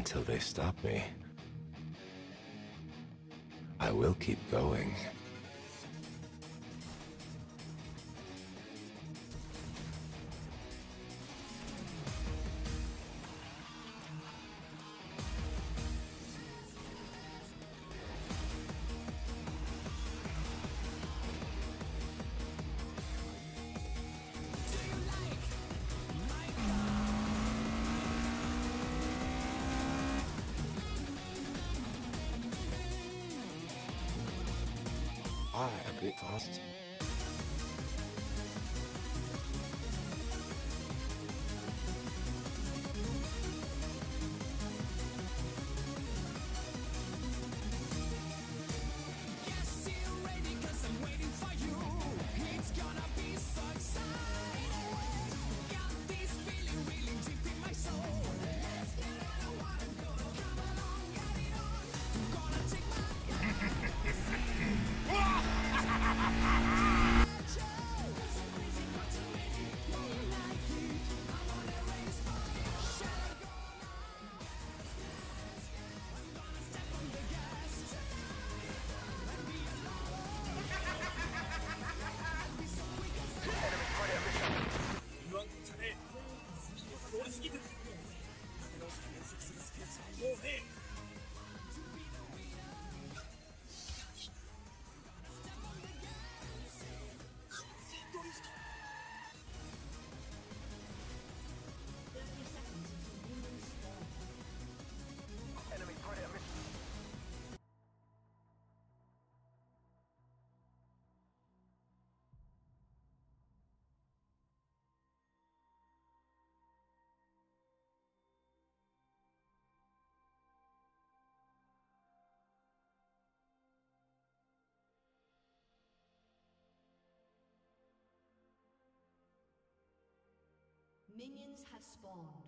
until they stop me. I will keep going. A bit fast. Minions have spawned.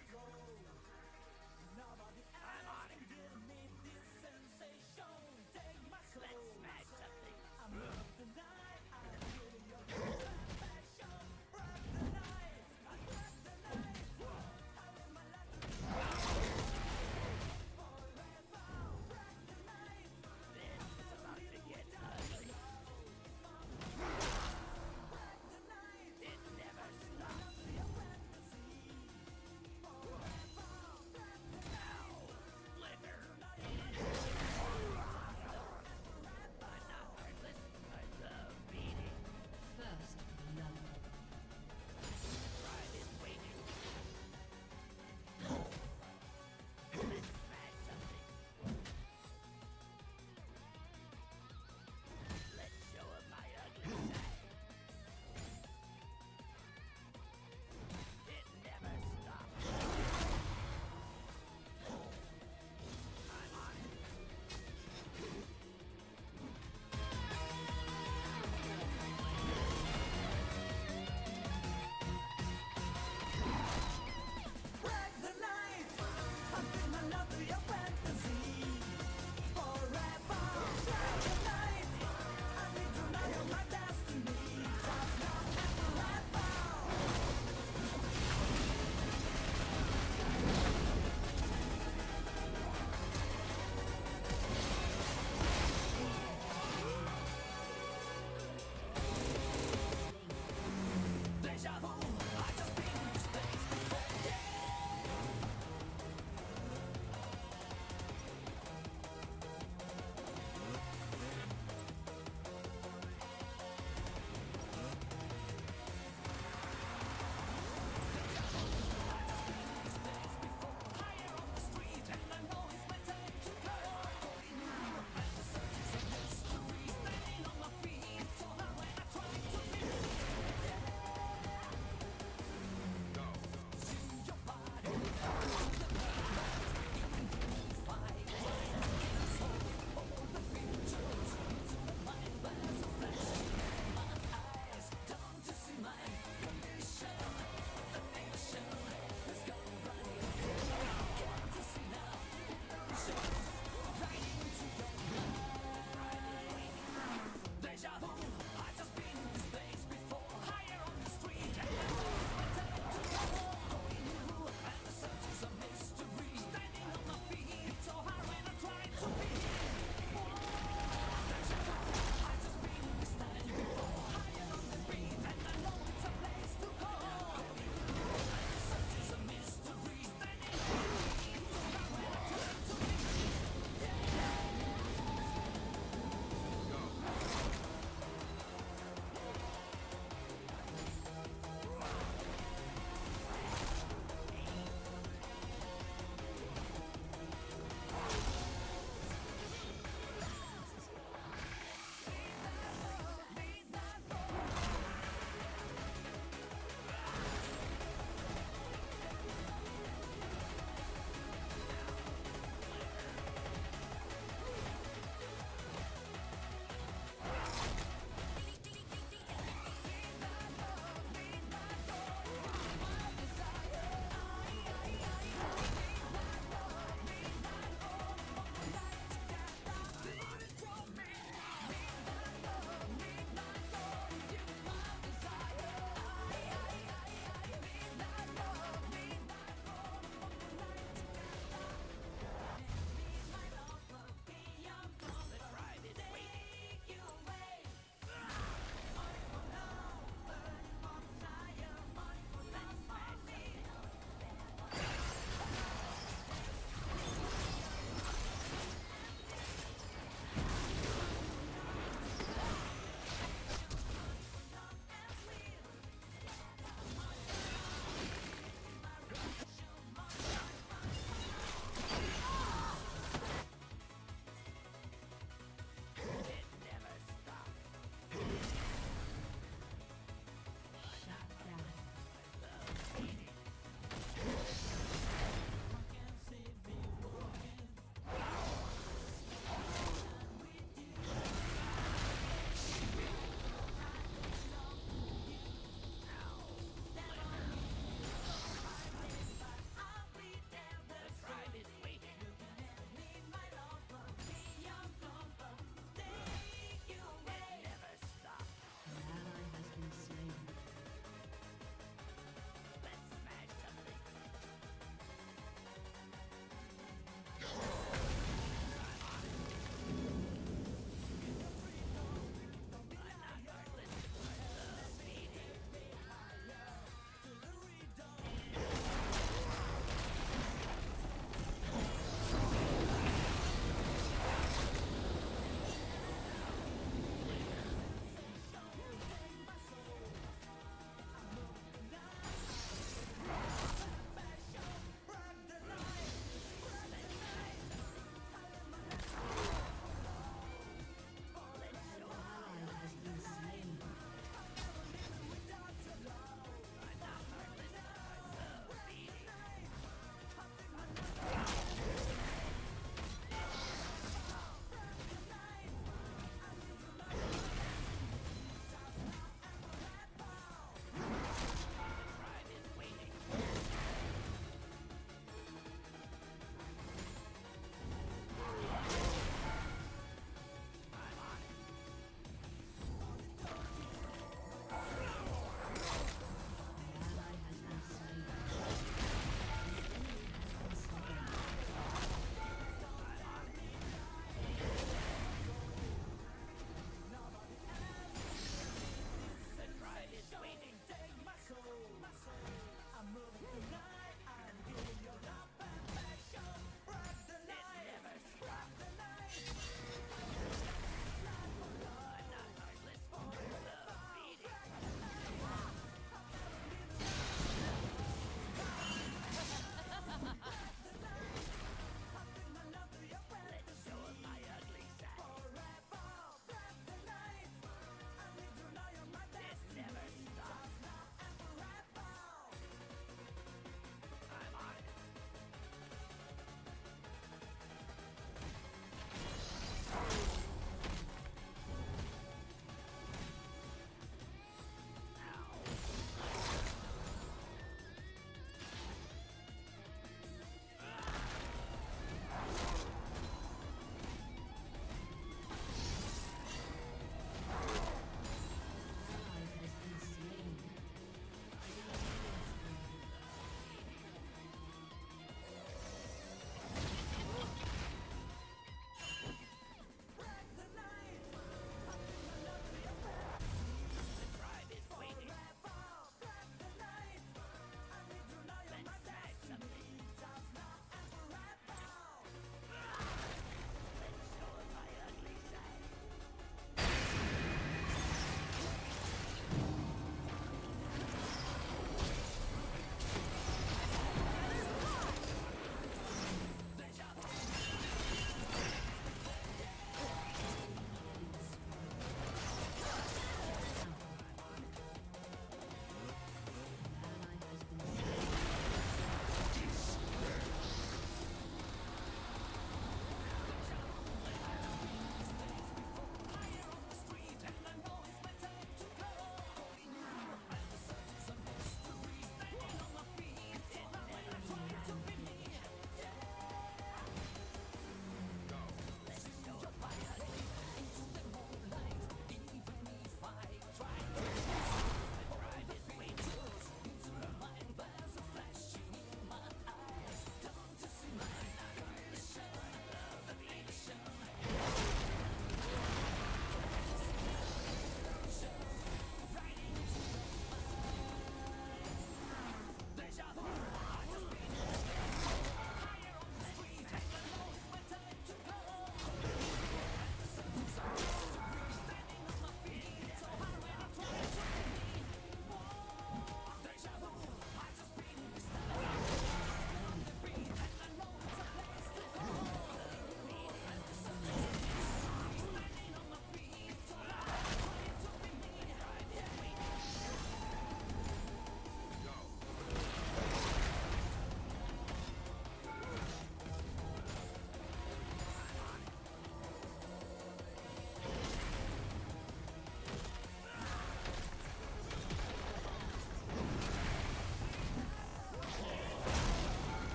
I'm on it.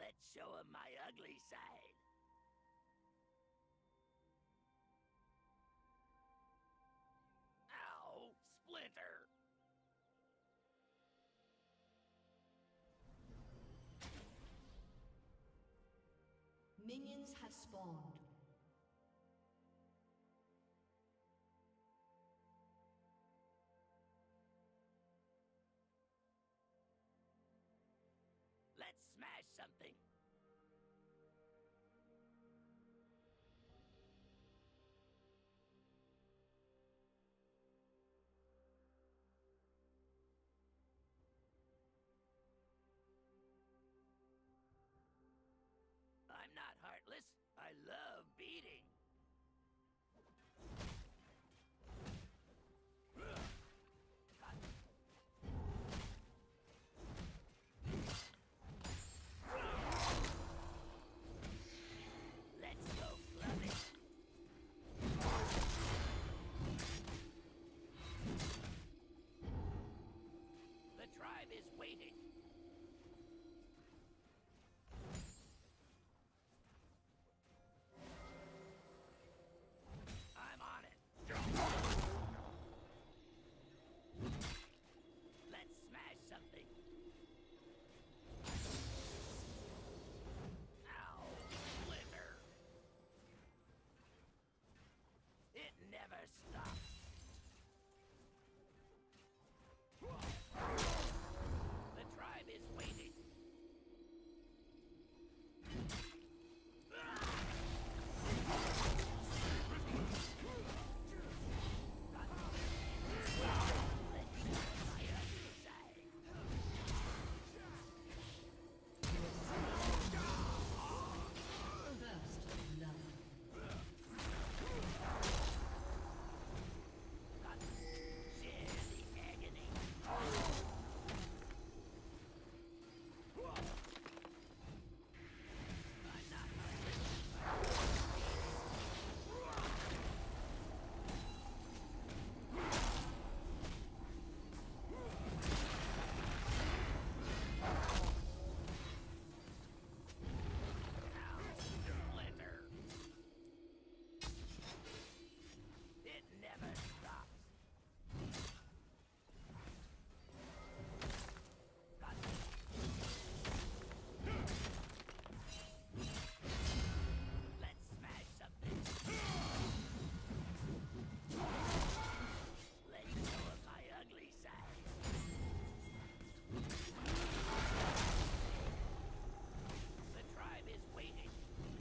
Let's show him my ugly side. Ow, Splinter! Minions have spawned. Let's smash something. I'm not heartless. I love beating. Let's go clubbing. The tribe is waiting. I'm on it. Let's smash something. Ow, Splinter. It never stops. The tribe is waiting. It never stops. Let's smash something. Let's show him my ugly side. The tribe is waiting.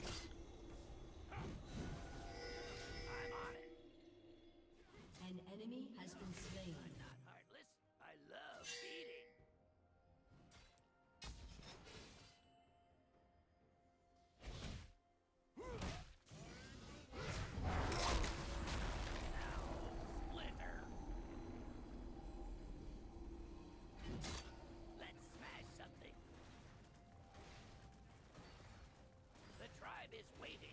I'm on it. An enemy has been slain. I'm not heartless. I love beating. Now, Splinter. Let's smash something. The tribe is waiting.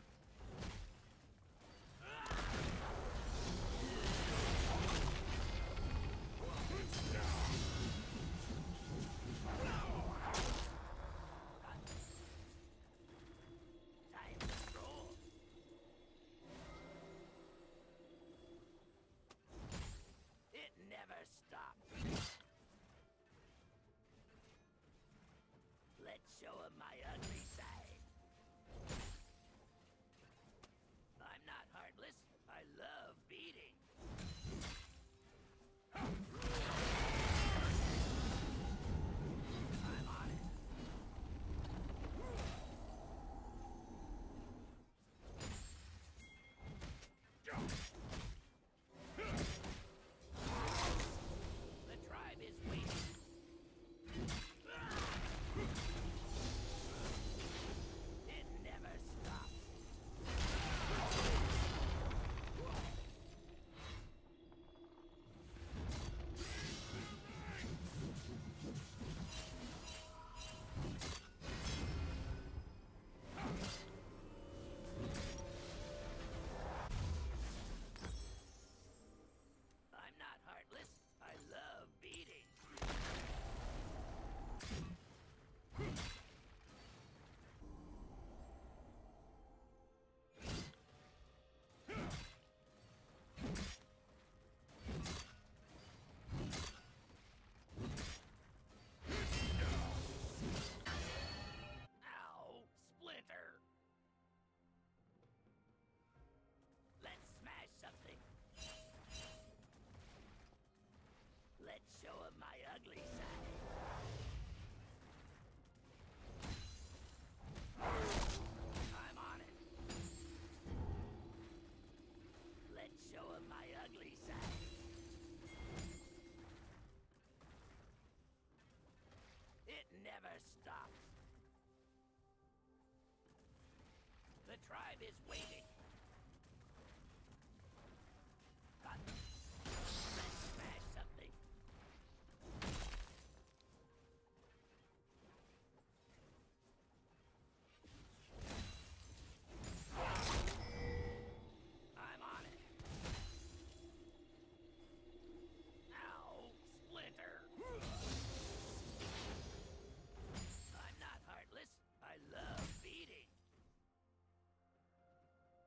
Time to roll. It never stops. Let's show him my ugly side. I'm not heartless. I love beating. I'm on it. The tribe is waiting. The tribe is waiting. Got them. Let's smash something. I'm on it. Ow, Splinter. I'm not heartless. I love beating.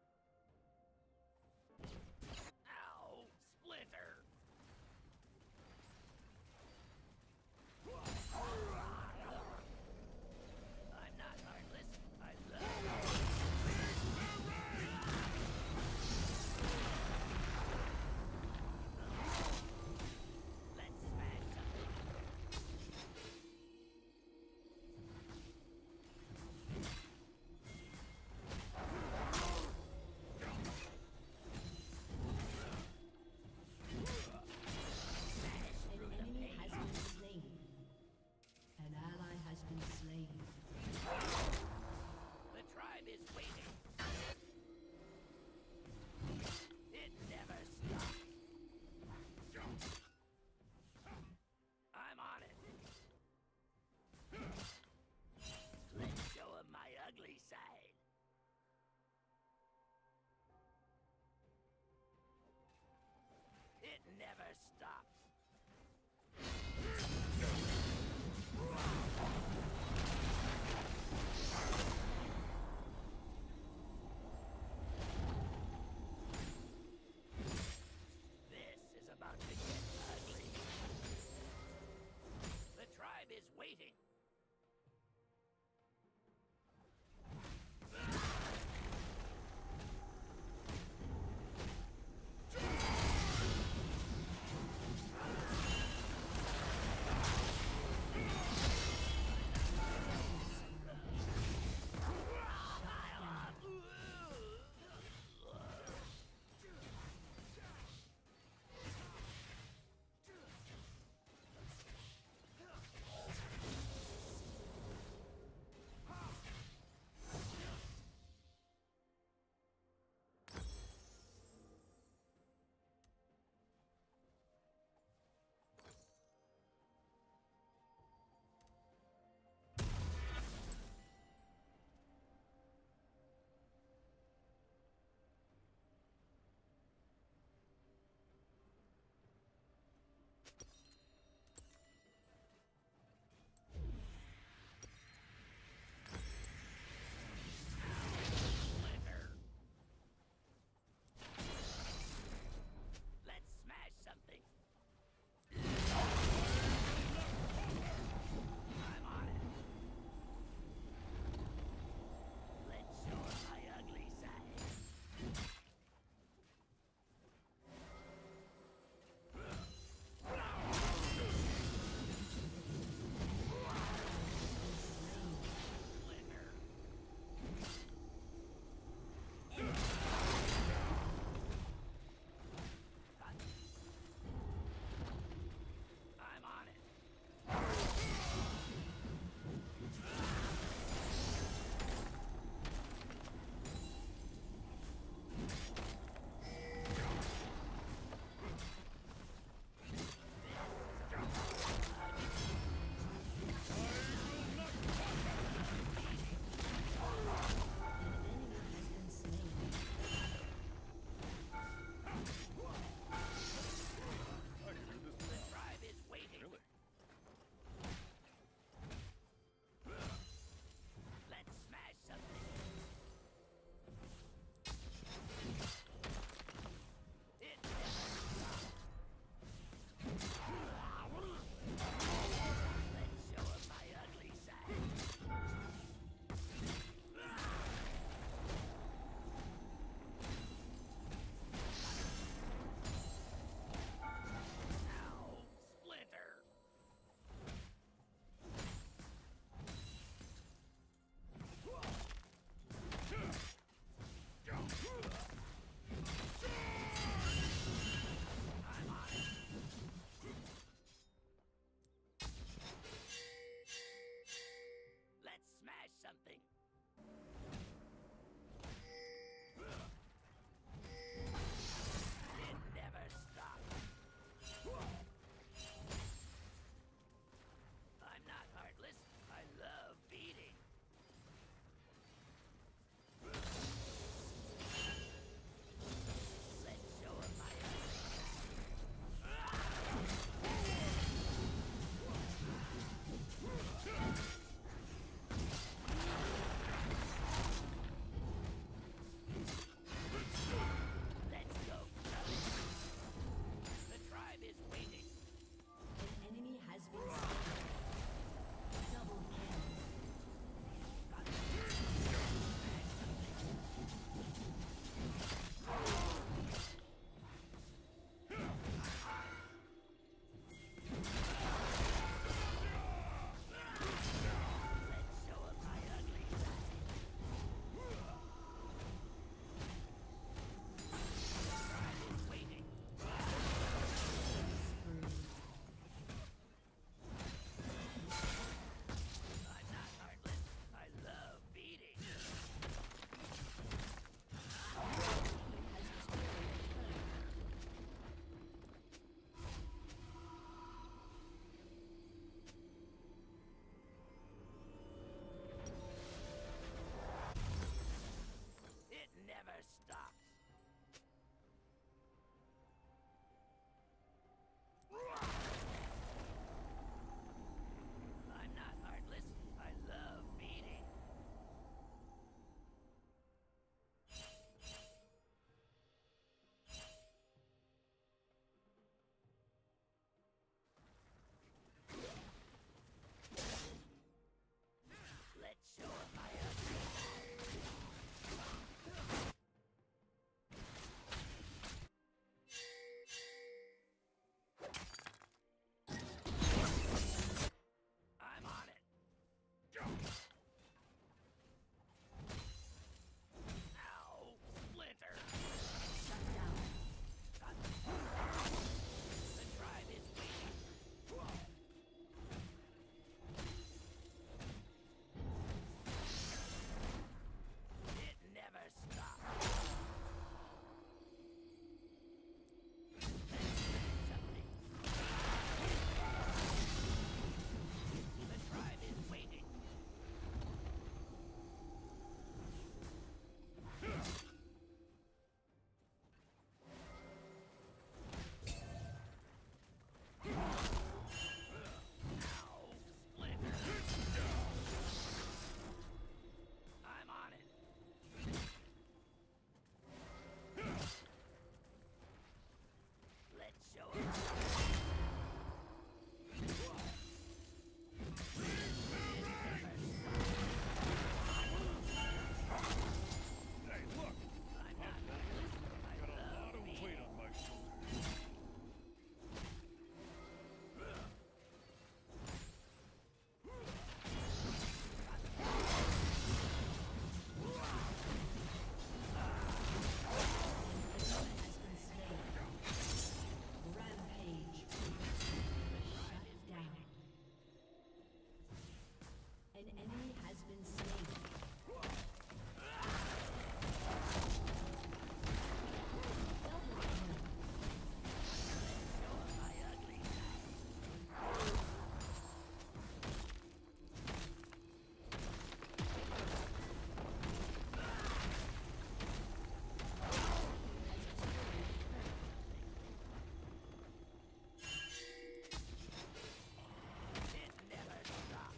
Let's show 'em my ugly. I'm on it. Ow, Splinter. Shut down. The tribe is waiting. It never stops. Something. The tribe is waiting. Ow, Splinter. I'm on it. Let's show 'em. Hey, look! I'm not I got a lot of weight on my shoulders. Has been slain. Rampage. Shut down. An enemy has been slain. Double kill. My ugly. It never stops.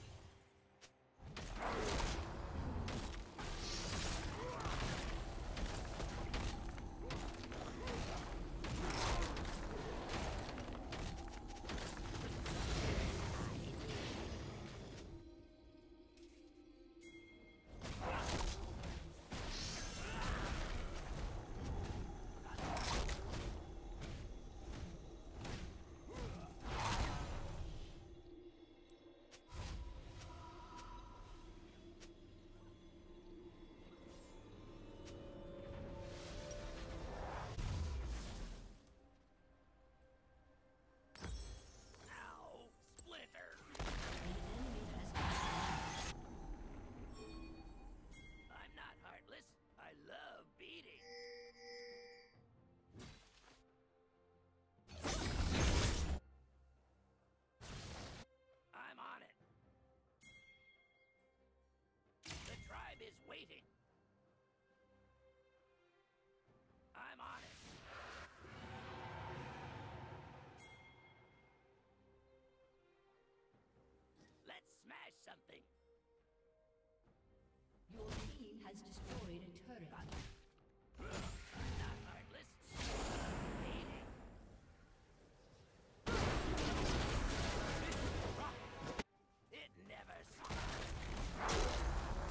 Ow, Splinter. An enemy has been I'm not heartless. I love beating. I'm on it. The tribe is waiting. I'm on it. Let's smash something. Your team has destroyed a turret. Not heartless. Beating. It never stops.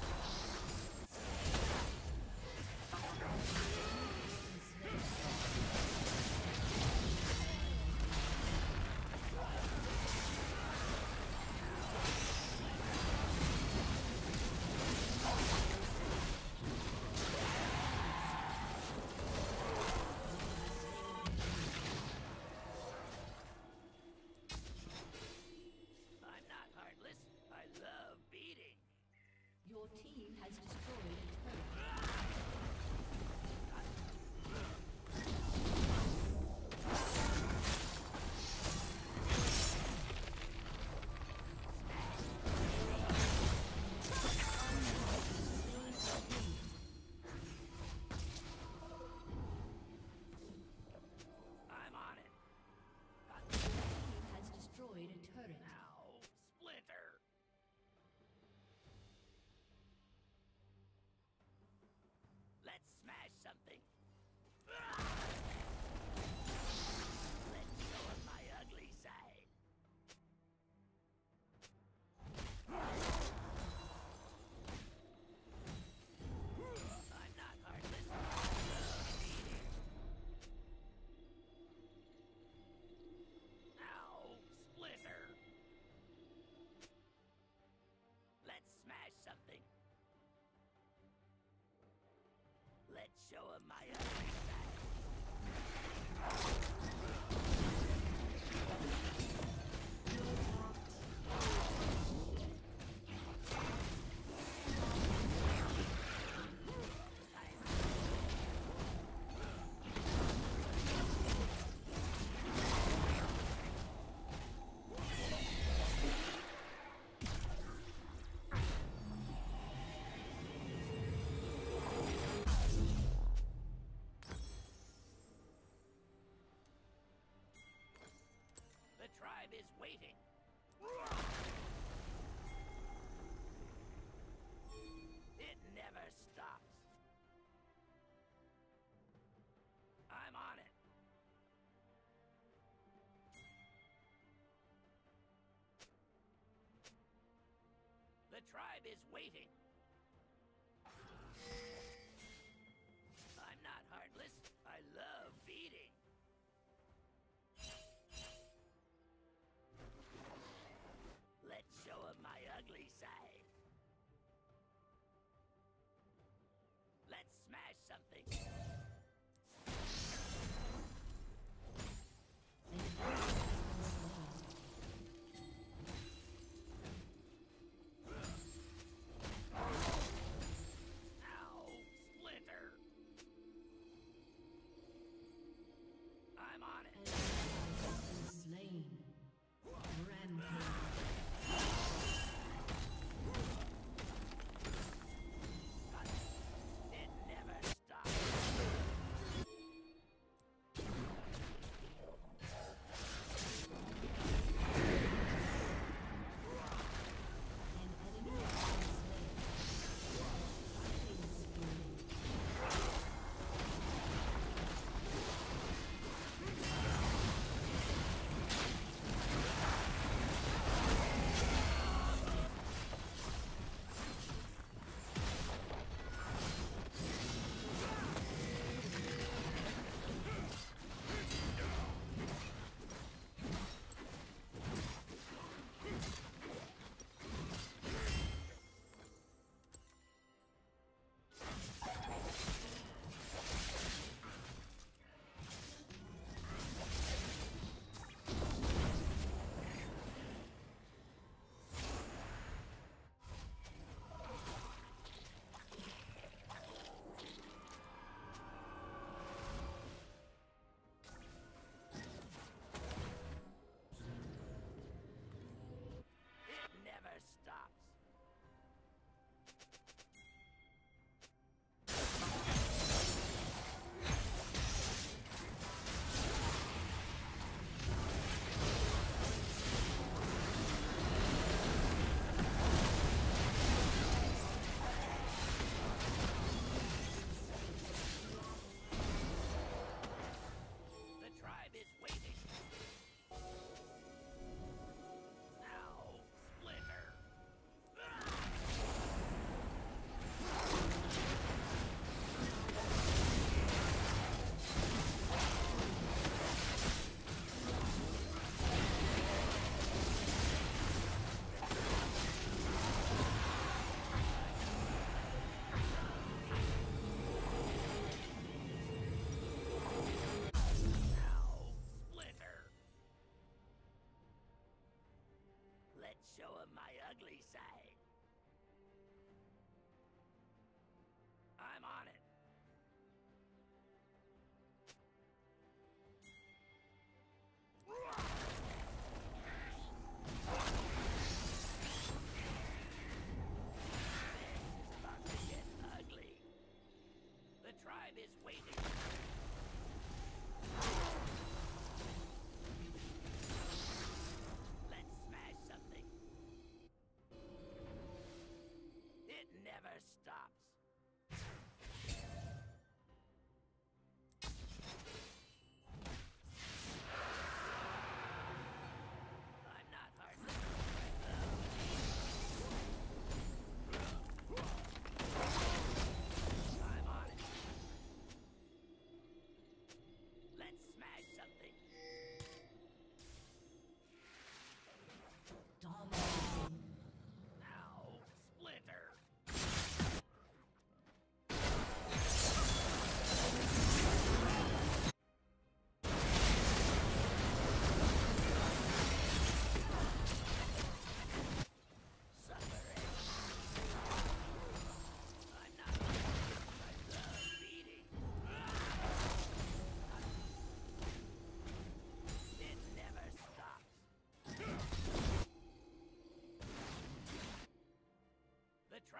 I'm not heartless. I love beating. Your team has destroyed a turret. I'm on it. Your team has destroyed a turret. Ow, Splinter. Let's show 'em my ugly side. The tribe is waiting. It never stops. I'm on it. The tribe is waiting. I'm not heartless. I love feeding. Let's show 'em my ugly side. Let's smash something. Ow, Splinter. I'm on it. Slain. Rampage. It never stops. An enemy has been slain. It never stops. The tribe is waiting. Ow, Splinter. Ow, Splinter. Let's show 'em my ugly side. I'm on it. This is about to get ugly. The tribe is waiting. Let's smash something.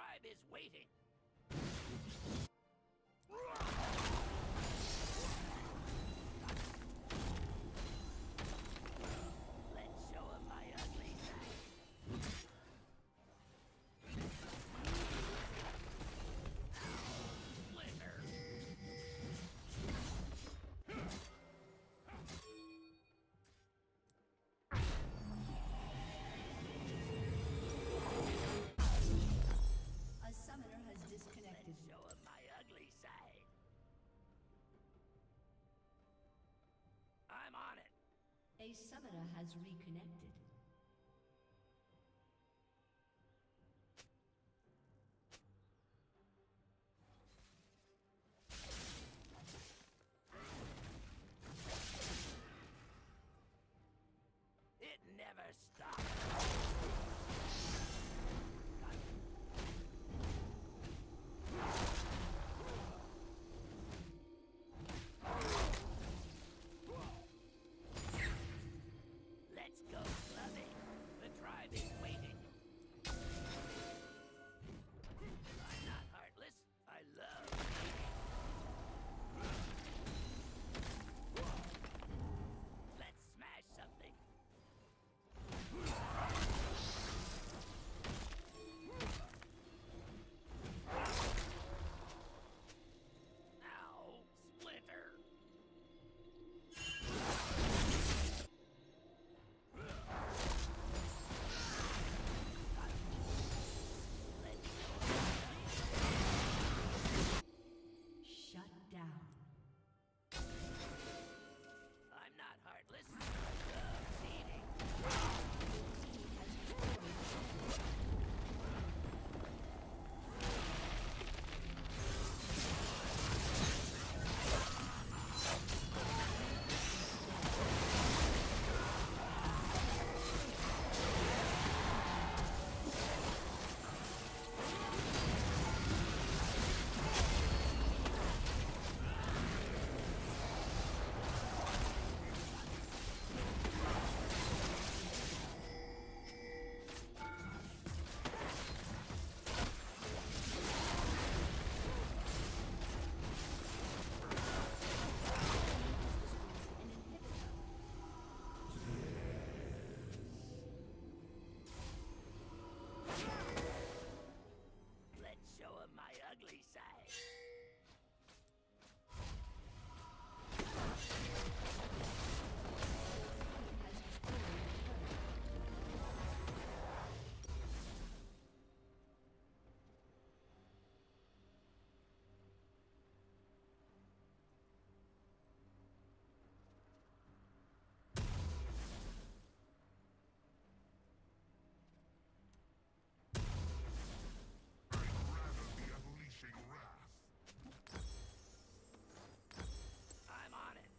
tribe is waiting. Let's show 'em my ugly side. Splinter. A summoner has disconnected. Let's show 'em my ugly side. I'm on it. A summoner has reconnected. It never stops. Let's go clubbing. The tribe is waiting. I'm not heartless. I love eating. Let's smash something. Ow, Splinter. Shut down. I'm not heartless. I love eating. He has destroyed. Let's show 'em my ugly side. Unleashing wrath. I'm on it.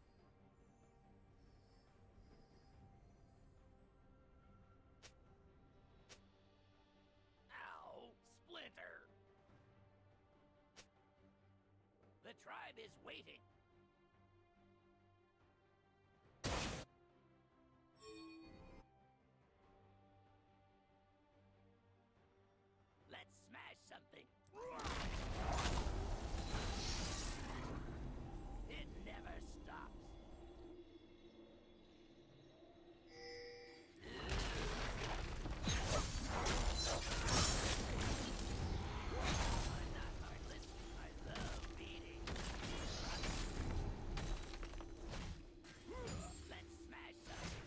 Ow, Splinter. The tribe is waiting. Let's smash something. It never stops. I'm not heartless. I love eating. Let's smash something.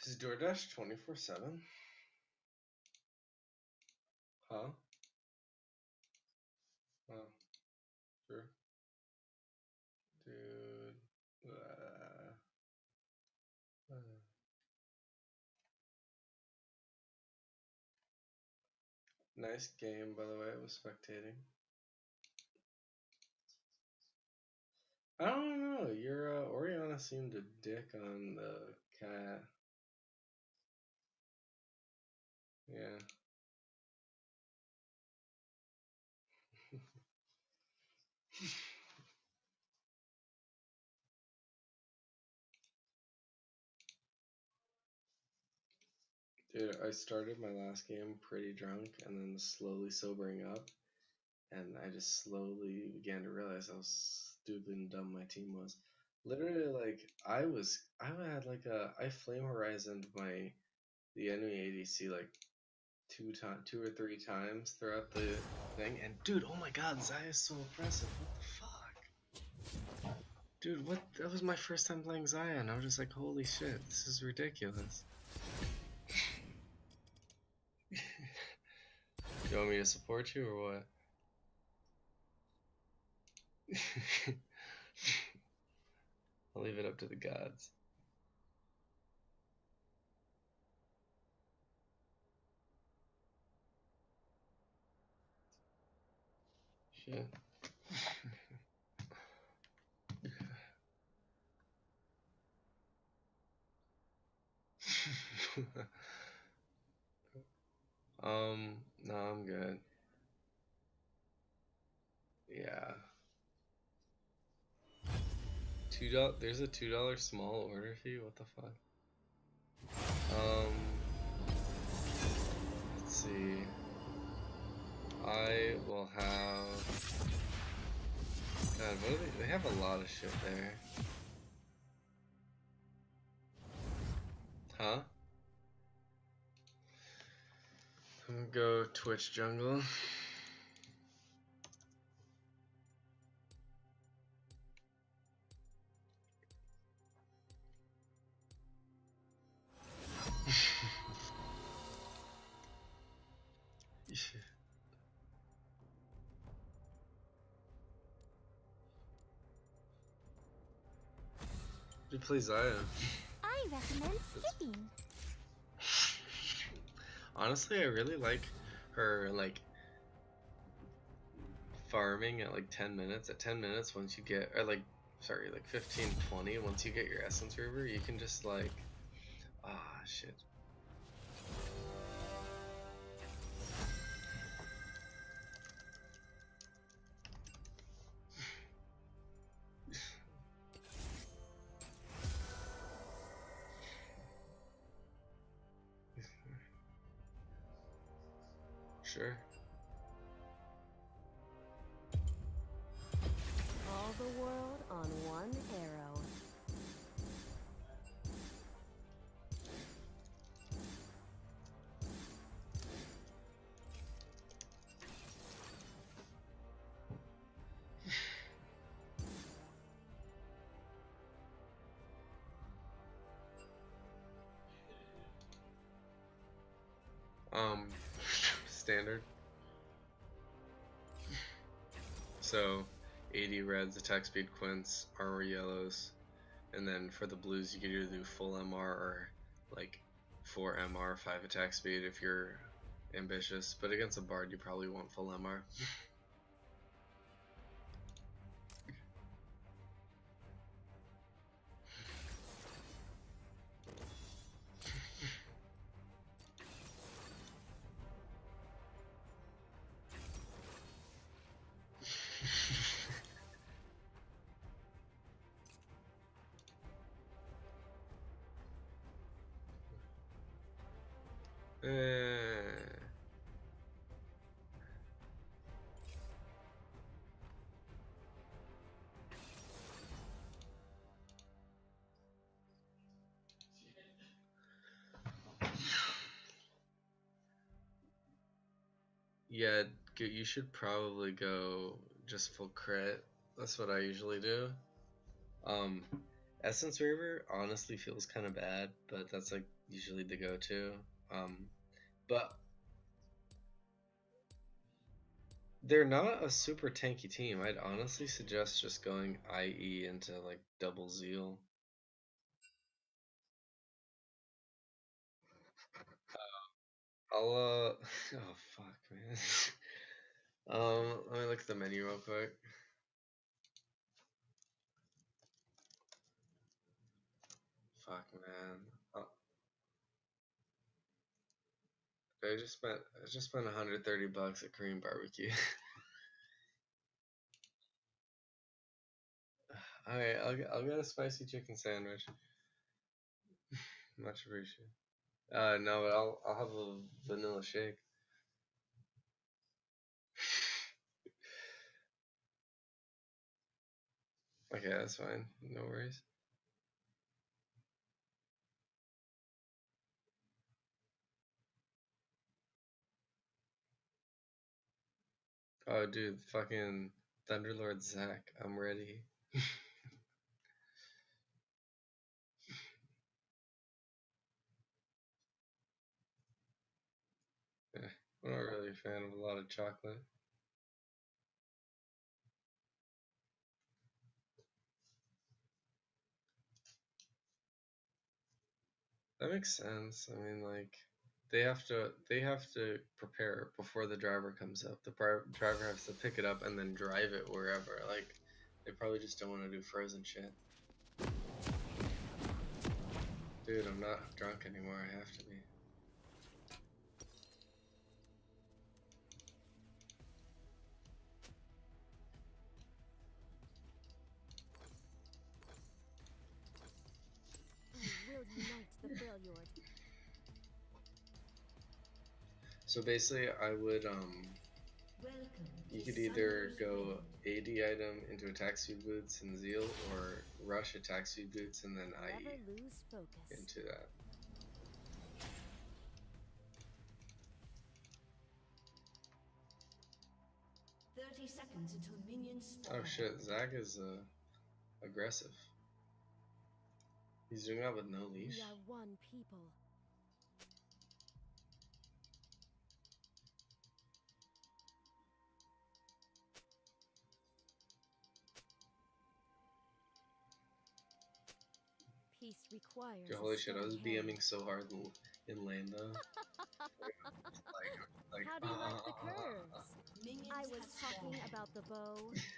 Is DoorDash 24/7? Huh? Oh, sure. Dude. Uh. Nice game, by the way. I was spectating. I don't know. Your Oriana seemed to dick on the cat. Yeah. Dude, I started my last game pretty drunk and then slowly sobering up, and I just slowly began to realize how stupid and dumb my team was. Literally, like I had like I flame horizoned the enemy ADC like two or three times throughout the thing, and dude, oh my god, Xayah is so impressive. What the fuck? Dude, what? That was my first time playing Xayah, and I was just like, holy shit, this is ridiculous. You want me to support you or what? I'll leave it up to the gods. Shit. No, I'm good. Yeah. $2. There's a $2 small order fee. What the fuck? Let's see. I will have. God, what do they have a lot of shit there. Huh? I'm gonna go Twitch jungle. You play Xayah. I recommend skipping. Honestly, I really like her like farming at like 10 minutes. At 10 minutes, once you get, or like, sorry, like 15, 20, once you get your Essence River, you can just like, shit. Sure. All the world on one arrow. Standard. So 80 reds, attack speed quints, armor yellows, and then for the blues you can either do full MR or like 4 MR, 5 attack speed if you're ambitious, but against a bard you probably want full MR. Yeah, you should probably go just full crit. That's what I usually do. Essence River honestly feels kind of bad, but that's like usually the go-to. But they're not a super tanky team. I'd honestly suggest just going IE into like double zeal. I'll oh fuck, man. Let me look at the menu real quick. Fuck, man. I just spent $130 at Korean barbecue. Alright, I'll get a spicy chicken sandwich. Much appreciated. No, but I'll have a vanilla shake. Okay, that's fine. No worries. Oh, dude, fucking Thunderlord Zack, I'm ready. Yeah, I'm not really a fan of a lot of chocolate. That makes sense. I mean, like, they have to prepare before the driver comes up. The driver has to pick it up and then drive it wherever. Like, they probably just don't want to do frozen shit. Dude, I'm not drunk anymore. I have to be. I will unite the Freljord. So basically, I would Welcome. you to could either Summoner's go Rift. AD item into attack speed boots and Zeal, or rush attack speed boots and then IE Never lose focus. into that. Thirty seconds until minions spawn. Oh shit, Zack is aggressive. He's doing that with no leash. We are one people. Peace requires. Dude, a holy shit, I was steady hand. BMing so hard in lane though. like, How do you like the curves? Minions I was have talking spawned. about the bow.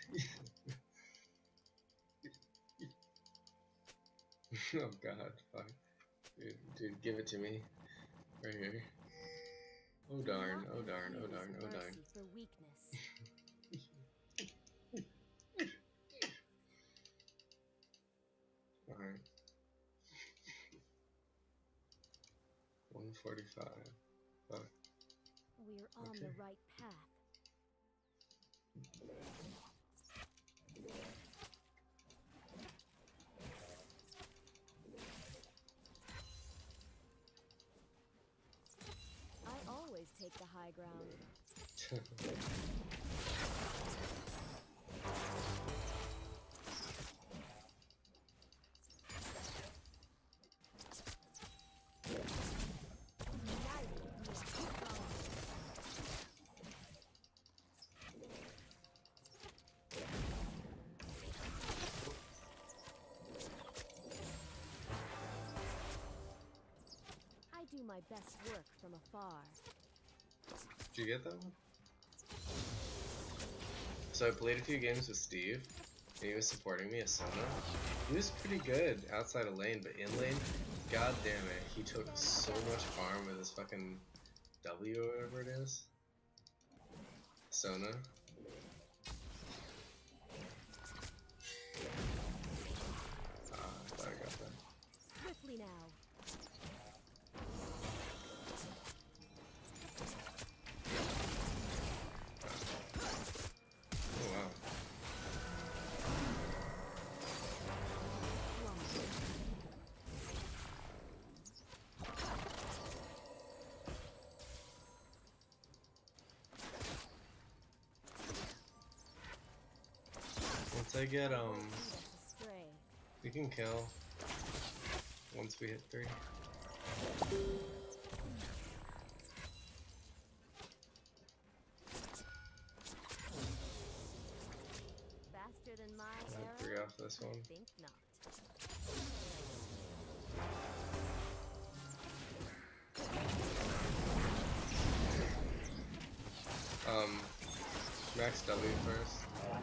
Oh god, fuck. Dude, give it to me. Right here. Oh darn, Do oh not darn, oh confuse darn, oh darn. mercy for weakness. Alright. 145. Fuck. We're on Okay. the right path. I always take the high ground. United, we are strong. I do my best work from afar. Did you get that one? So I played a few games with Steve, and he was supporting me as Sona. He was pretty good outside of lane, but in lane, god damn it, he took so much farm with his fucking W or whatever it is. Sona. Ah, I thought I got that. Swiftly now. Oh wow. Once I get Lead us astray. we can kill once we hit 3. Faster than my Can I free arrow? off this one? Think not. Max W first.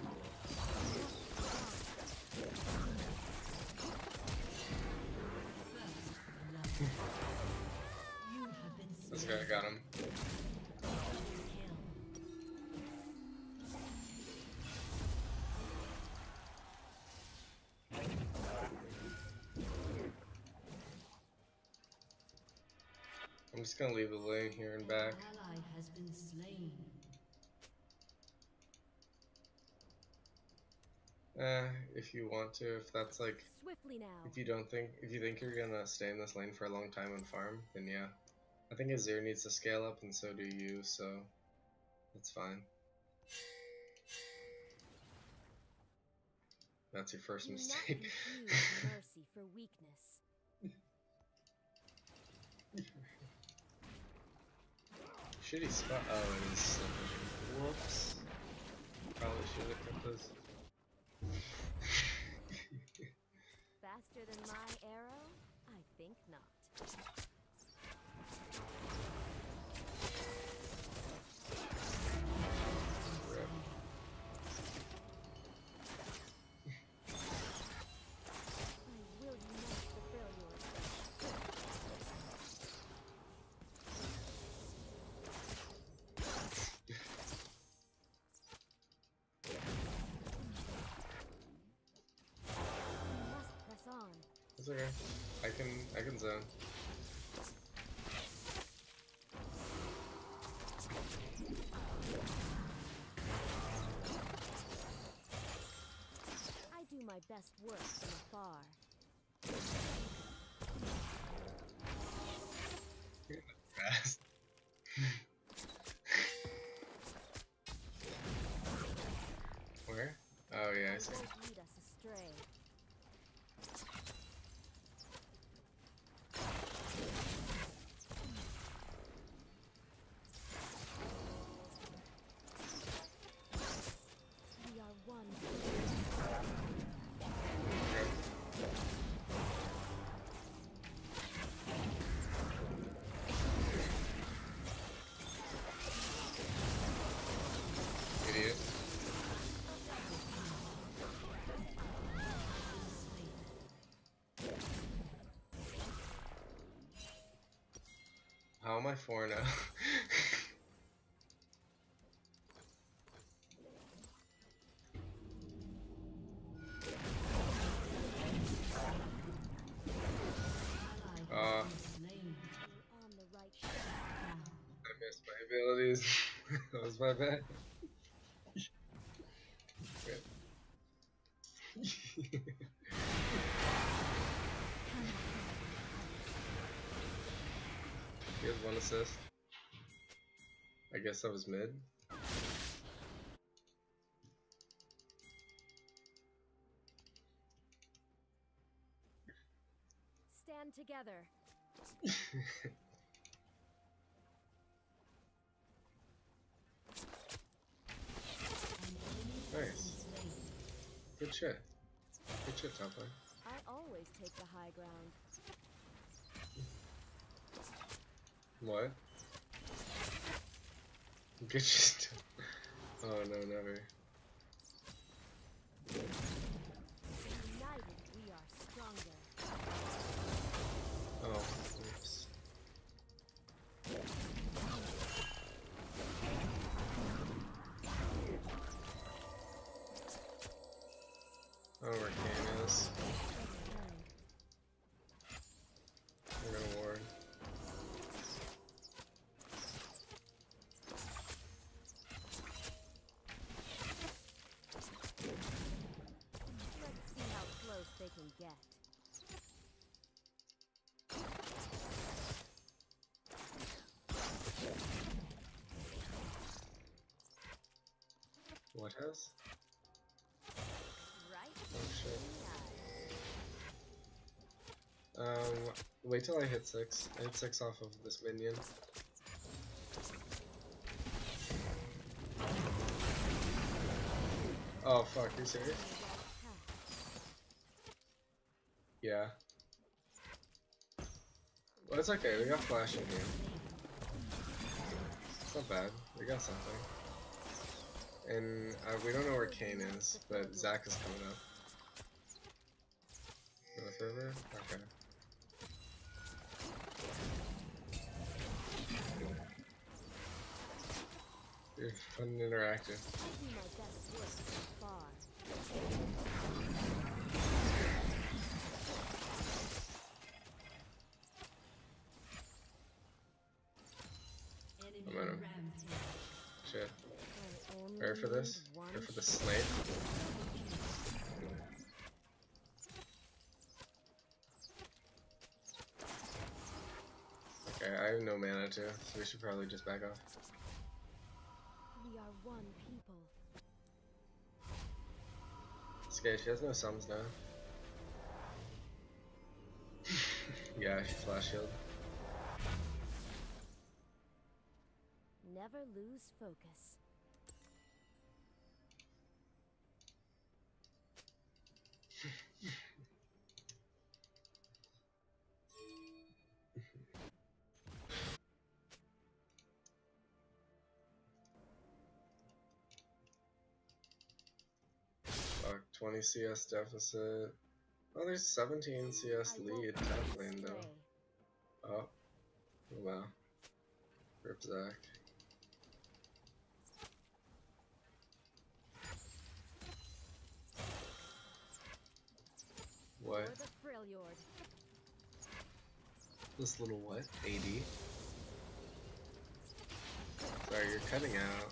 You have been This guy got him. kill. I'm just gonna leave the lane here and back. An ally has been slain. If you want to, if that's like, Swiftly now. if you think you're gonna stay in this lane for a long time and farm, then yeah. I think Azir needs to scale up, and so do you, so that's fine. That's your first Do not mistake. confuse mercy for weakness. Shitty spot. Oh, it is slipping. Whoops. Probably should have kept this. Faster than my arrow? I think not. Rip. I will not fulfill your You must press on. It's okay. I can zone. I do my best work from afar. Fast. Where? Oh yeah, I I see. won't lead us astray. We are one. Idiot. How am I 4 now? Ally has been slain. You're on the right track. I missed my abilities. That was my bad. He has 1 assist. I guess that was mid. Stand together. Nice. Good shit. Good shit, top lane. I always take the high ground. What? Good shit. Oh no, never. United, we are stronger. Oh, oops. Oh, Arcane is. We're gonna ward. Let's see how close they can get. What has? Right? Oh shit. in the eye. Wait till I hit 6. I hit 6 off of this minion. Oh fuck, you serious? Yeah. Well, it's okay, we got flash in here. It's not bad, we got something. And we don't know where Kane is, but Zac is coming up. North River? Okay. Dude, fun and interactive. I do my best work so far. Enemy Momentum. rampage. Shit. I only Ready for this? need one Ready for the slate? Okay, I have no mana too, so we should probably just back off. We are one people. It's okay, she has no sums now. Yeah, she flash shield. Never lose focus. Fuck, 20 CS deficit. Oh, there's 17 CS I won't lead, let top you lane though. stray. Oh, wow. Rip Zac. What? For the Freljord. This little what? AD? Sorry, you're cutting out.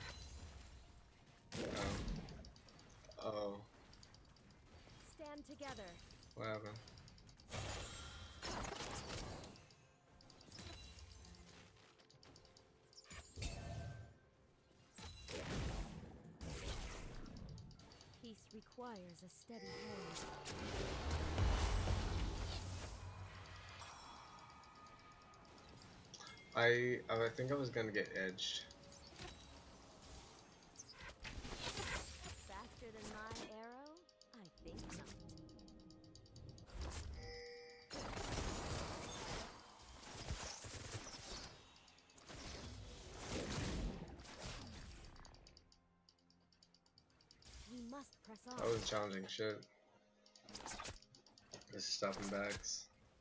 Oh, Stand together. what happened? Peace requires a steady hand. I think I was gonna get edged. Faster than my arrow? I think not. We must press on. I was challenging shit. Just stopping backs.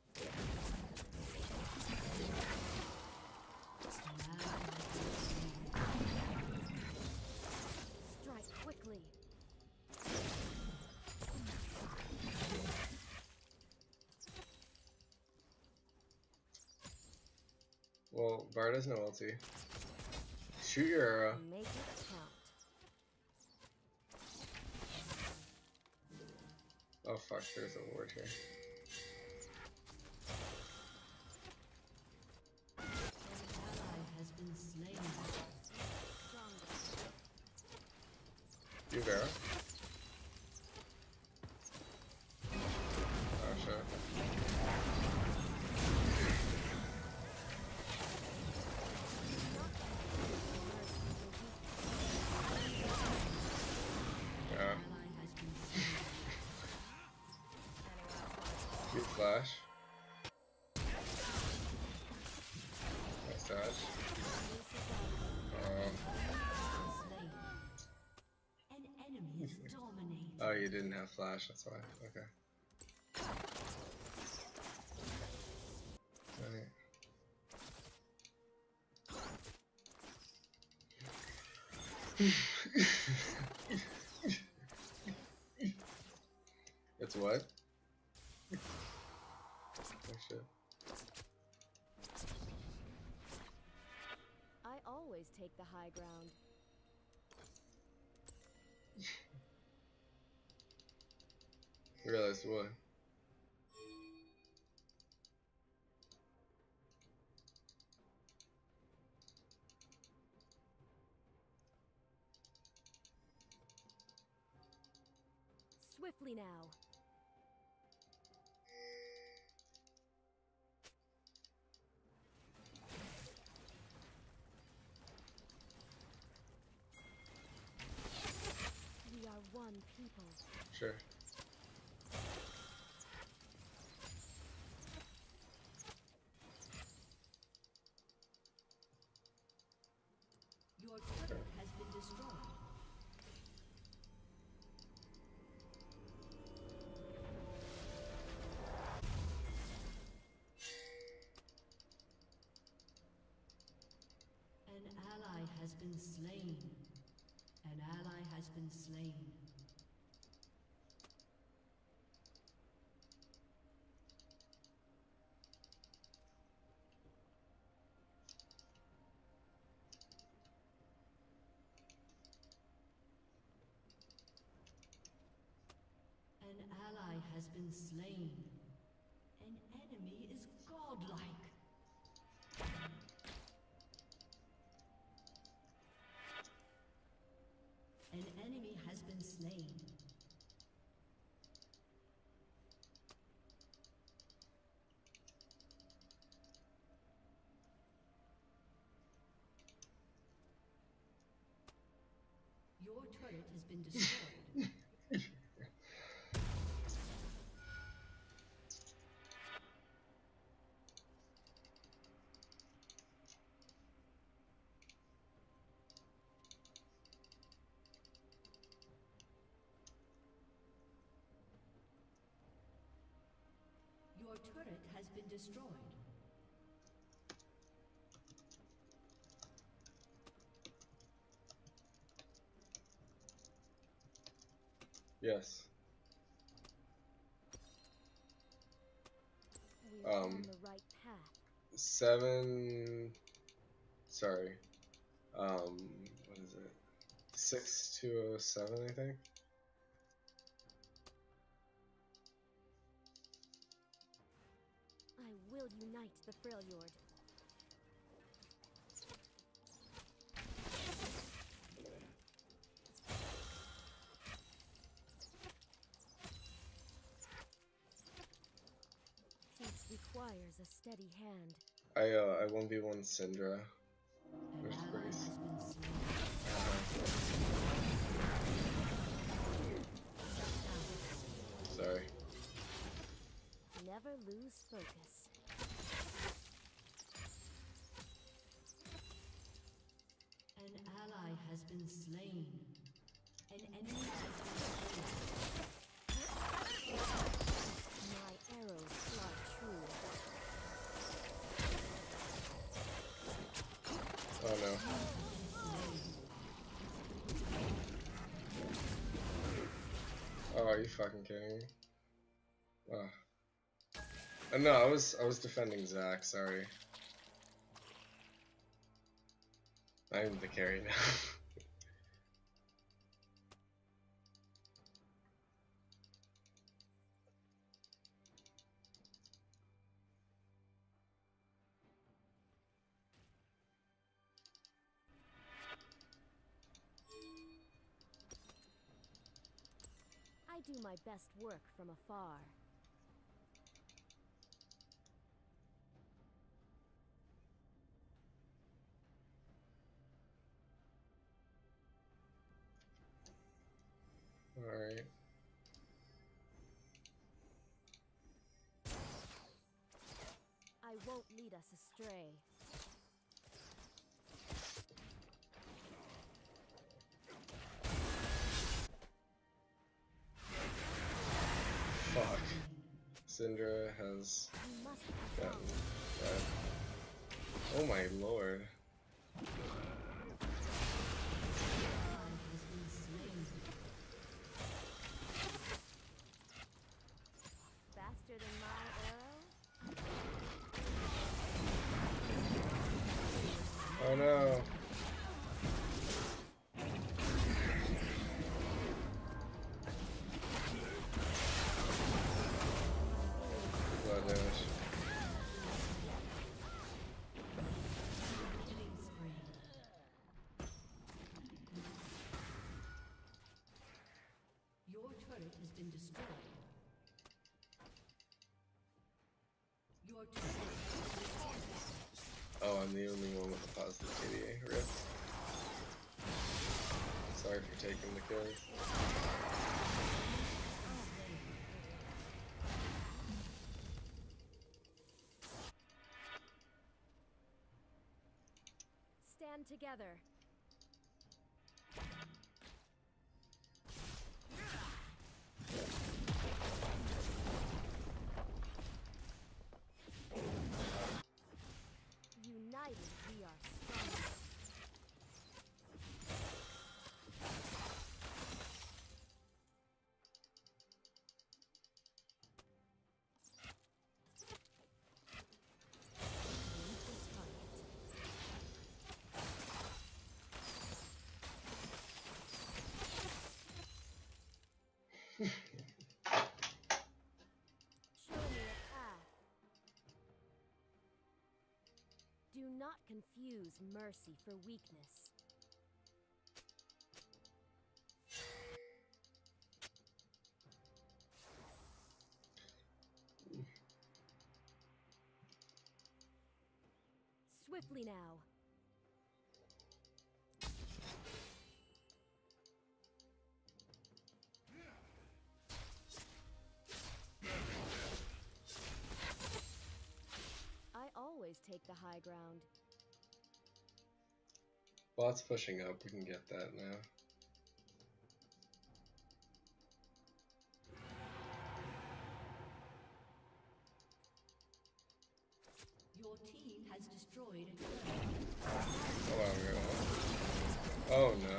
Strike quickly. Well, Bard has no ulti. Shoot your arrow. Make it count. Oh fuck, there's a ward here. An ally has been slain. Stronger. You have arrow? Oh shit. Yeah. Ally has been slain. Cute flash. Nice dodge. Slain. An enemy is dominated. Oh, you didn't have flash, that's why. Okay. Alright. It's what? Oh shit. I always take the high ground. Realized what? Swiftly now. on people. Sure. Your turret has been destroyed. An ally has been slain. An ally has been slain. An ally has been slain. An enemy is godlike. An enemy has been slain. Your turret has been destroyed. Your turret has been destroyed. Yes. We're on the right path. 7. Sorry. What is it? 6207, I think. I will unite the Freljord. Peace requires a steady hand. I 1v1 Syndra, An which is ally pretty. has been slain. Sorry. Never lose focus. An ally has been slain. An enemy has been slain. My arrows fly true. Oh no. Oh, are you fucking kidding me? Oh. No, I was defending Zac. Sorry. I'm the carry now. I do my best work from afar. Alright. I won't lead us astray. Fuck. Syndra has We must press gotten on. that. Oh my lord. Has been slain. Faster than my arrow? Oh no. Blood damage. Killing spree. Your turret has been destroyed. Your turret has been destroyed. Oh, I'm the only one with a positive KDA. Rip. Sorry for taking the kills. stand together. United, we are stronger. Show me a path. Do not confuse mercy for weakness. Swiftly now. I always take the high ground. Bot's pushing up, we can get that now. Your team has destroyed a turret. Oh wow, we're going. Oh no.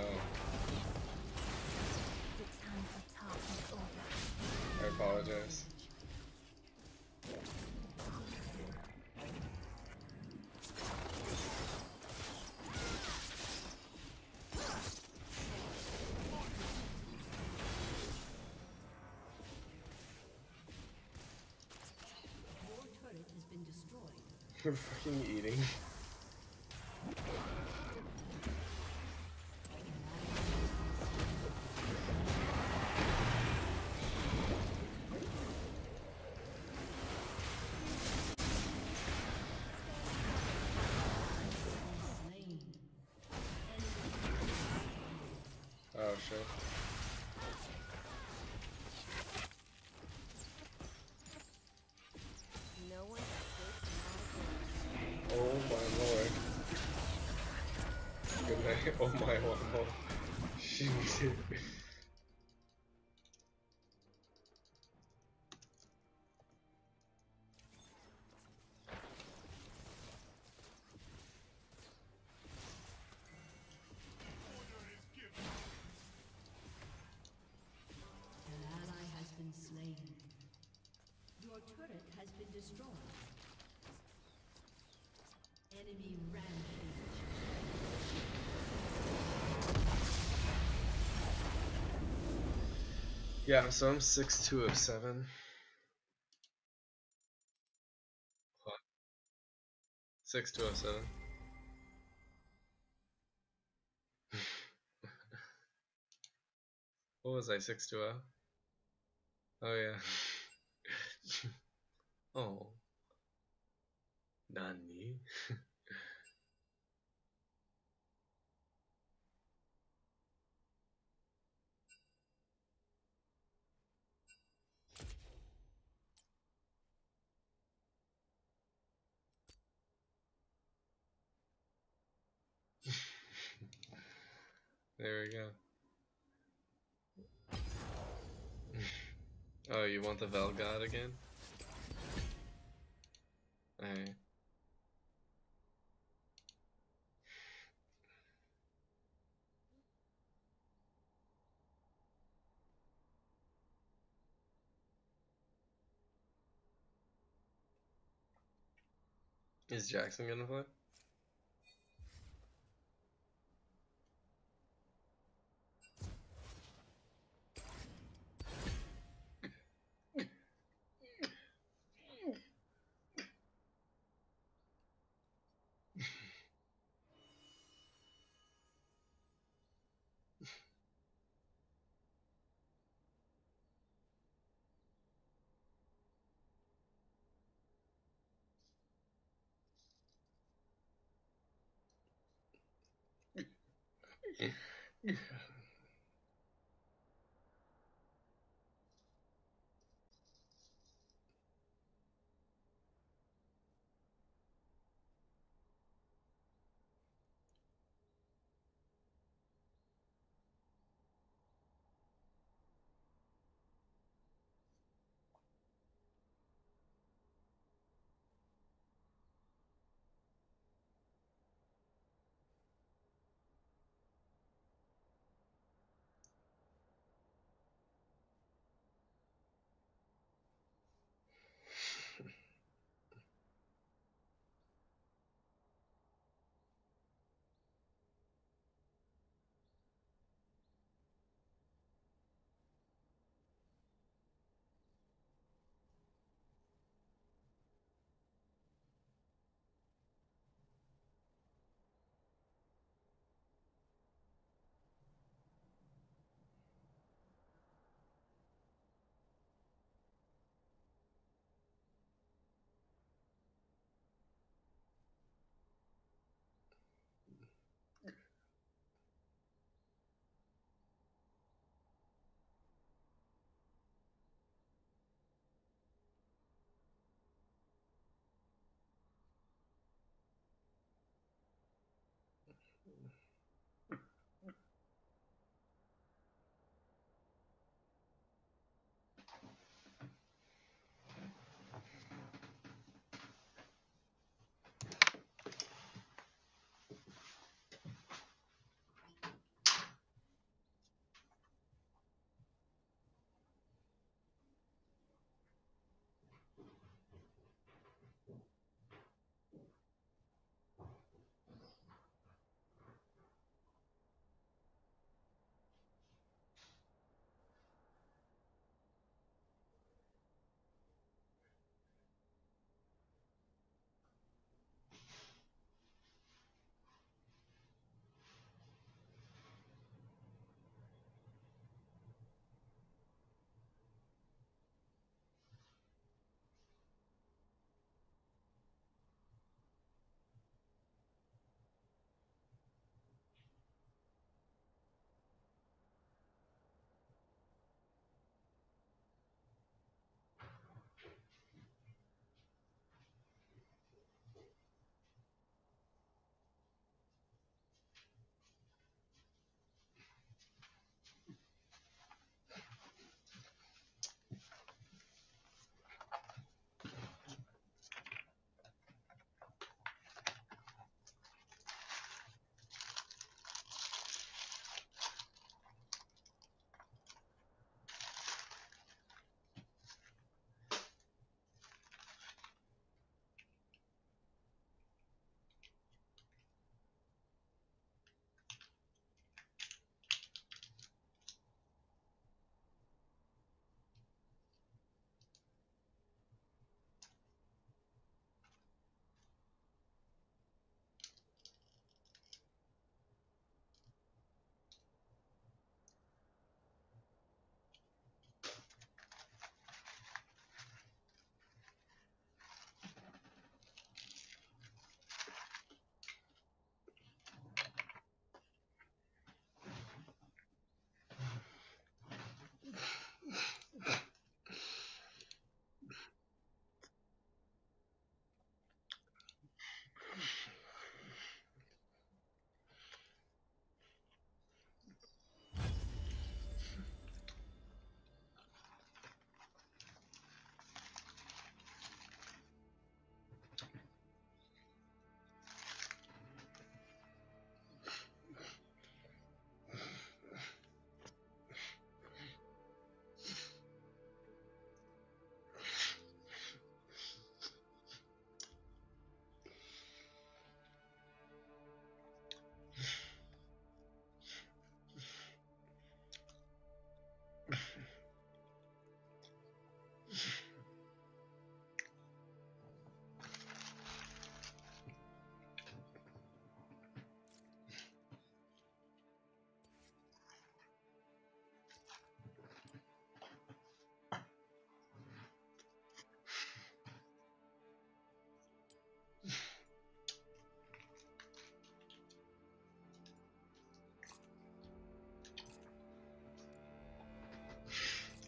The time for talk is over. I apologize. Your turret has been destroyed. We're fucking eating. Slain. Oh shit. No one escapes my Oh my lord. Good night. Oh my one more. Shoot. An ally has been slain. Your turret has been destroyed. Enemy rampage. Yeah, so I'm 6-2 of 7. What? 6-2 of 7. What was I, 6-2 of? Oh yeah. Oh. Nani? There we go. Oh, you want the Vel'God again? Alright. Is Jackson gonna play?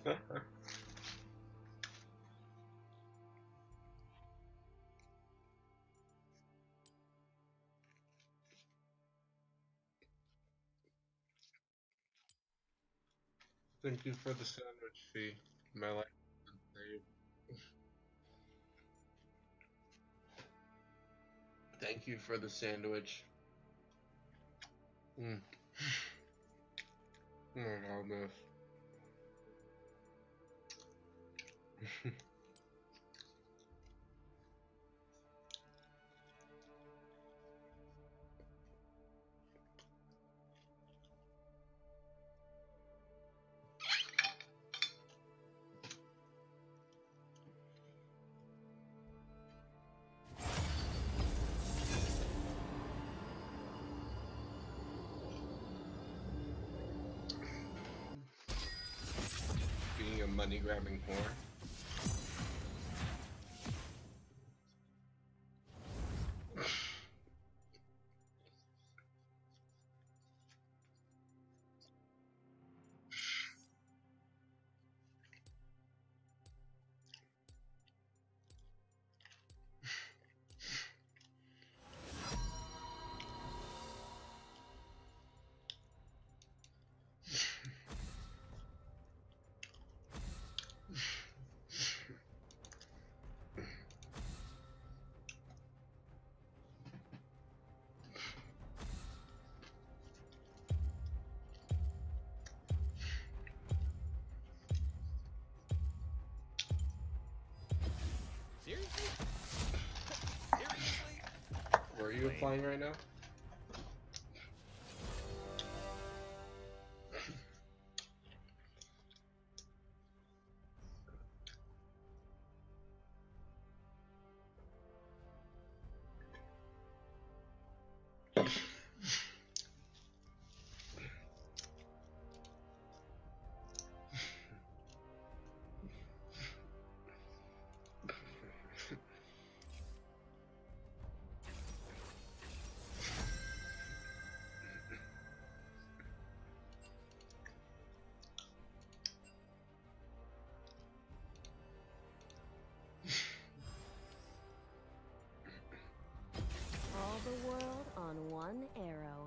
Thank you for the sandwich fee. My life has been saved. Thank you for the sandwich. Mm. Oh my goodness. Being a money grabbing whore. Seriously? Seriously? Where are you applying right now? All the world on one arrow.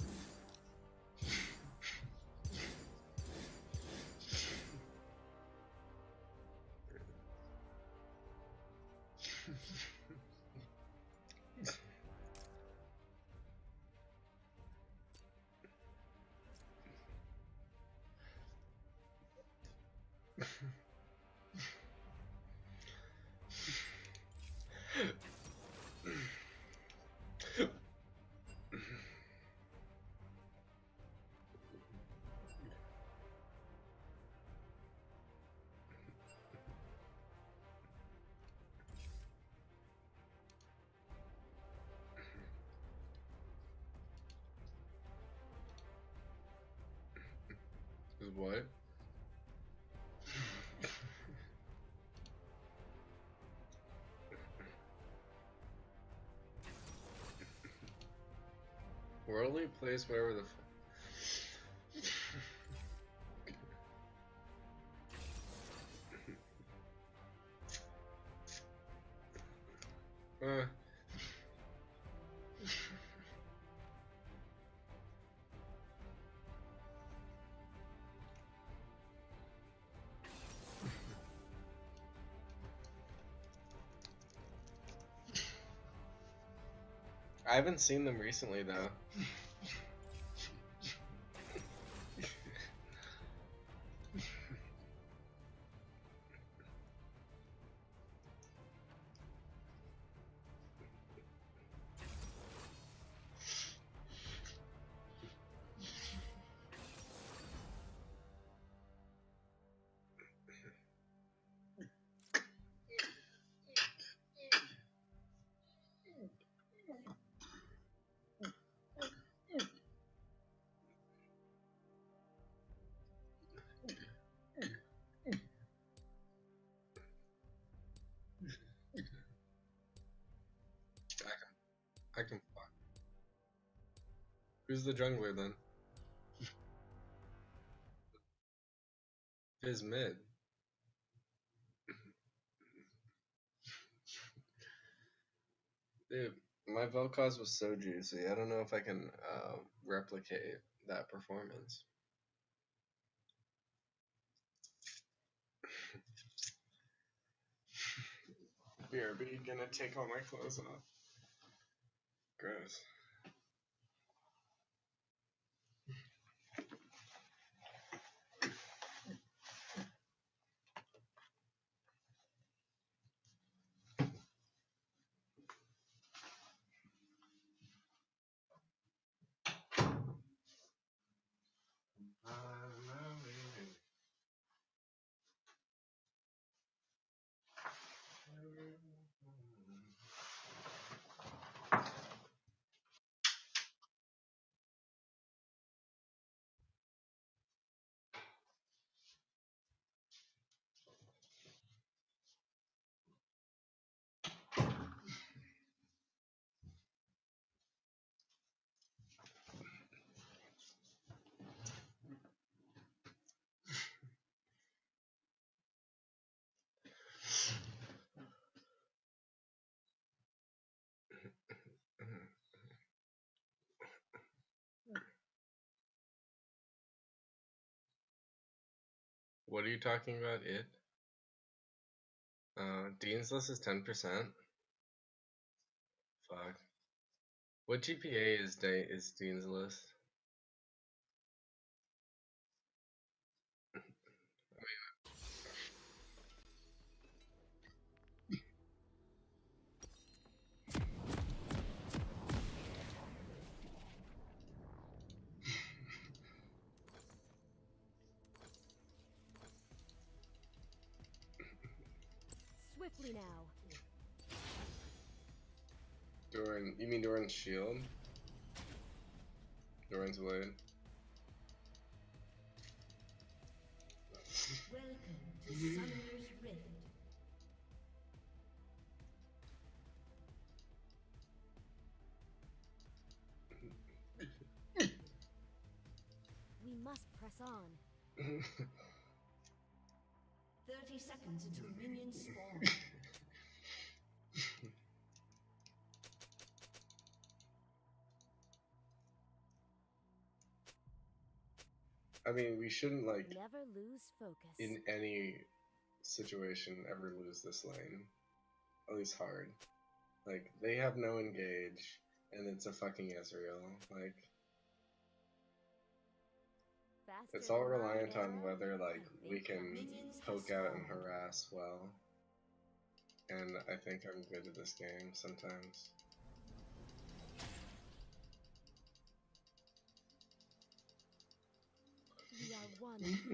Is what? Worldly plays whatever the I haven't seen them recently though. I can fuck. Who's the jungler then? Fizz mid. Dude, my Vel'Koz was so juicy. I don't know if I can replicate that performance. BRB gonna take all my clothes off. Gross. What are you talking about? It? Dean's List is 10%. Fuck. What GPA is Dean's List? Swiftly now. Doran, you mean Doran's shield? Doran's blade? Welcome to Summoner's Rift. We must press on. 30 seconds until minions spawn. I mean, we shouldn't, like, Never lose focus. in any situation ever lose this lane. At least hard. Like, they have no engage, and it's a fucking Ezreal. Like, Faster it's all than my reliant on arrow? whether, like, I we think can minions have poke out and spawned. harass well. And I think I'm good at this game sometimes. We are one people.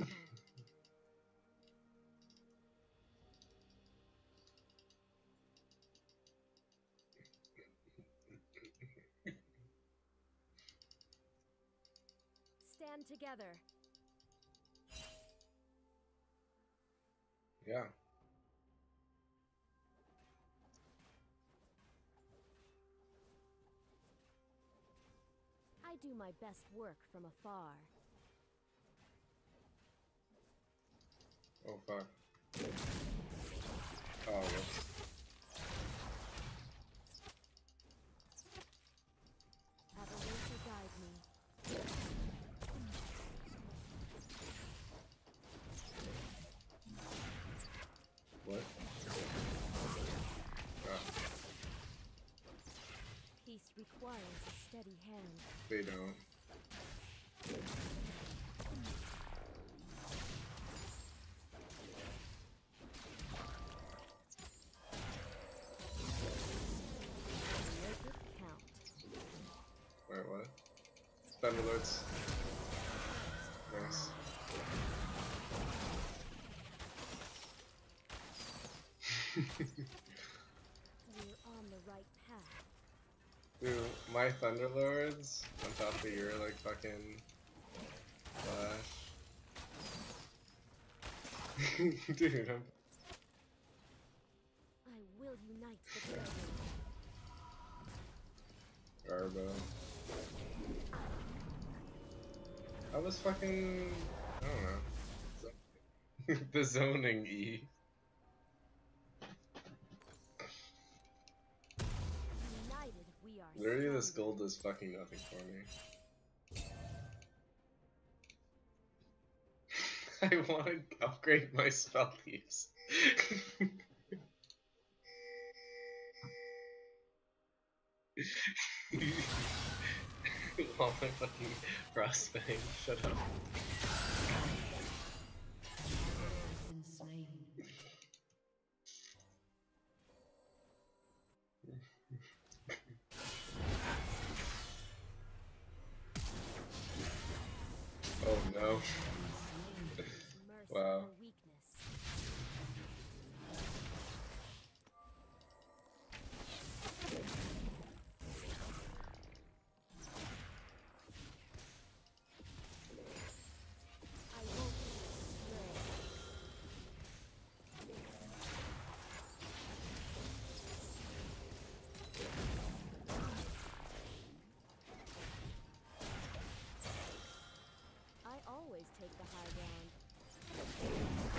Stand together. Yeah. I do my best work from afar. Oh, fuck. Oh, whoops. Have a way to guide me. What? Oh, Peace requires a steady hand. they don't. Make it count. Wait, what? Thunderlords. Nice. We're on the right path. Dude, my Thunderlords on top of your, like, fucking flash. Dude, I'm... I will unite the dragon. Garbo. I was fucking... I don't know. The zoning E. Unite this gold does fucking nothing for me. I want to upgrade my spell thieves. All my fucking frostbite. Shut up. Been slain. Oh no. Wow. Merciful weakness. I won't be astray. I always take the high ground.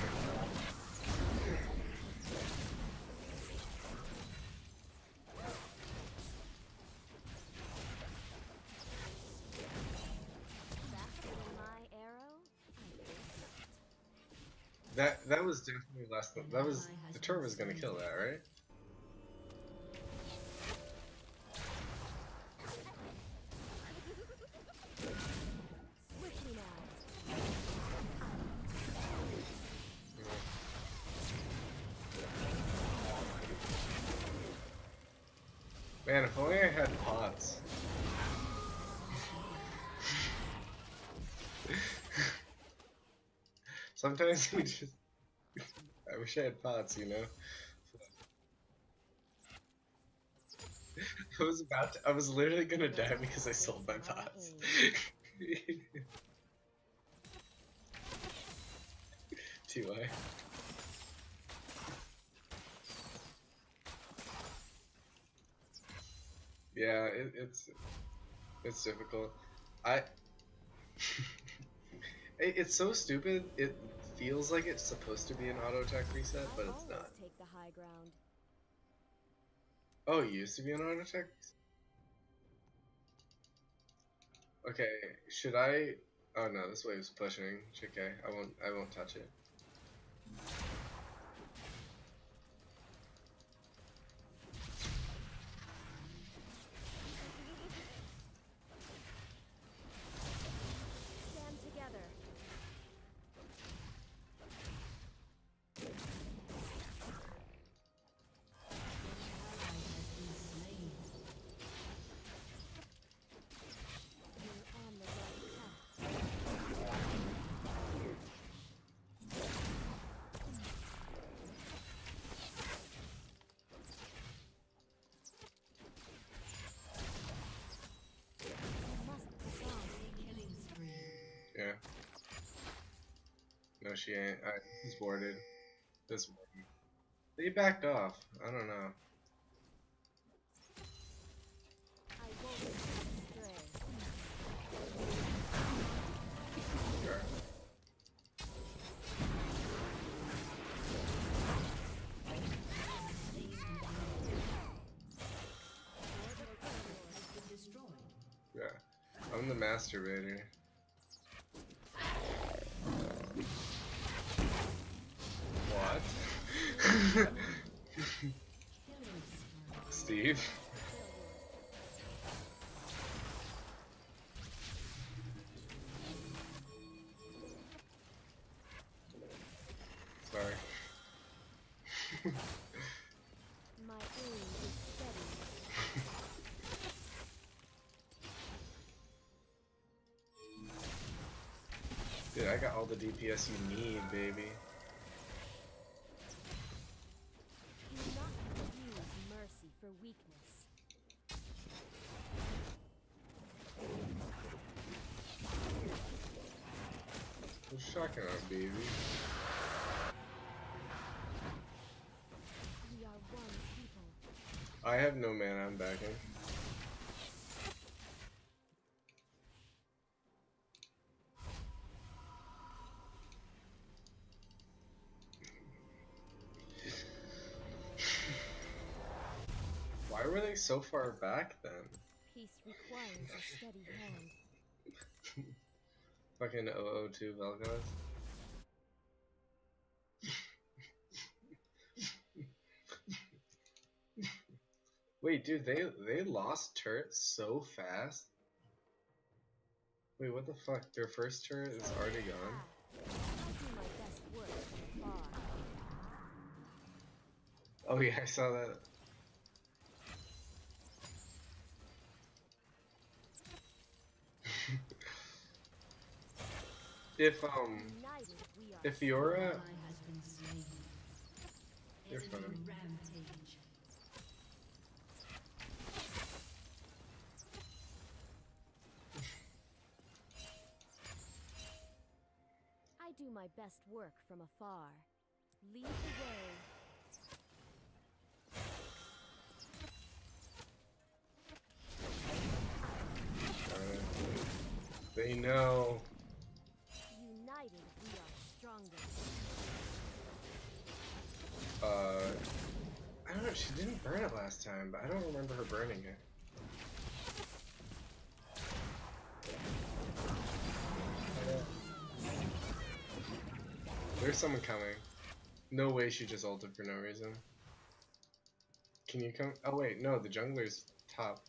Faster than my arrow? I think not. That was definitely less than that was the turret was gonna kill that, right? Swiftly now. Man, if only I had pots. Sometimes you just I wish I had pots, you know? I was literally gonna die because I sold my pots. TY. Yeah, it's difficult. I it's so stupid. It feels like it's supposed to be an auto attack reset, but I it's always not. take the high ground. Oh, it used to be an auto attack. Okay, should I? Oh no, this wave's pushing. It's okay, I won't touch it. Stand together. You're on the right path. You must push on. Killing spree. Yeah. No, she ain't. He's warded. This one. They backed off. I don't know. I won't be astray. Sure. Yeah. I'm the masturbator. What? Steve? Sorry. My aim is steady. Dude, I got all the DPS you need, baby. Do not confuse mercy for weakness. Who's shocking on, baby? We are one people. I have no mana, I'm backing. Why were they so far back then? Peace requires a steady hand. Fucking 002 Vel'Koz. Wait, dude, they lost turrets so fast? Wait, what the fuck? Their first turret is already gone? I do my best work from afar. Oh yeah, I saw that. If United we are if Fiora, Ally has been slain. you're Enemy fine. rampage. I do my best work from afar. Lead the way. They know. United we are stronger. I don't know. She didn't burn it last time, but I don't remember her burning it. There's someone coming. No way she just ulted for no reason. Can you come? Oh wait, no, the jungler's top.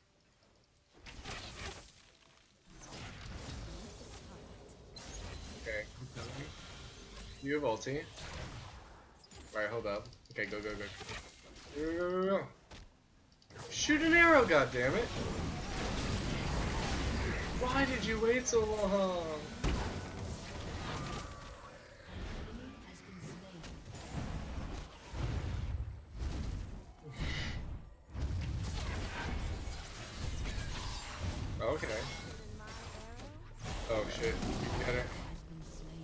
Okay, I'm coming. You have ulti. Alright, hold up. Okay, go, go, go. Go, go, go, go. Shoot an arrow, goddammit! Why did you wait so long? Has been slain. Okay. Than my arrow. Oh shit. You got it. Has been slain.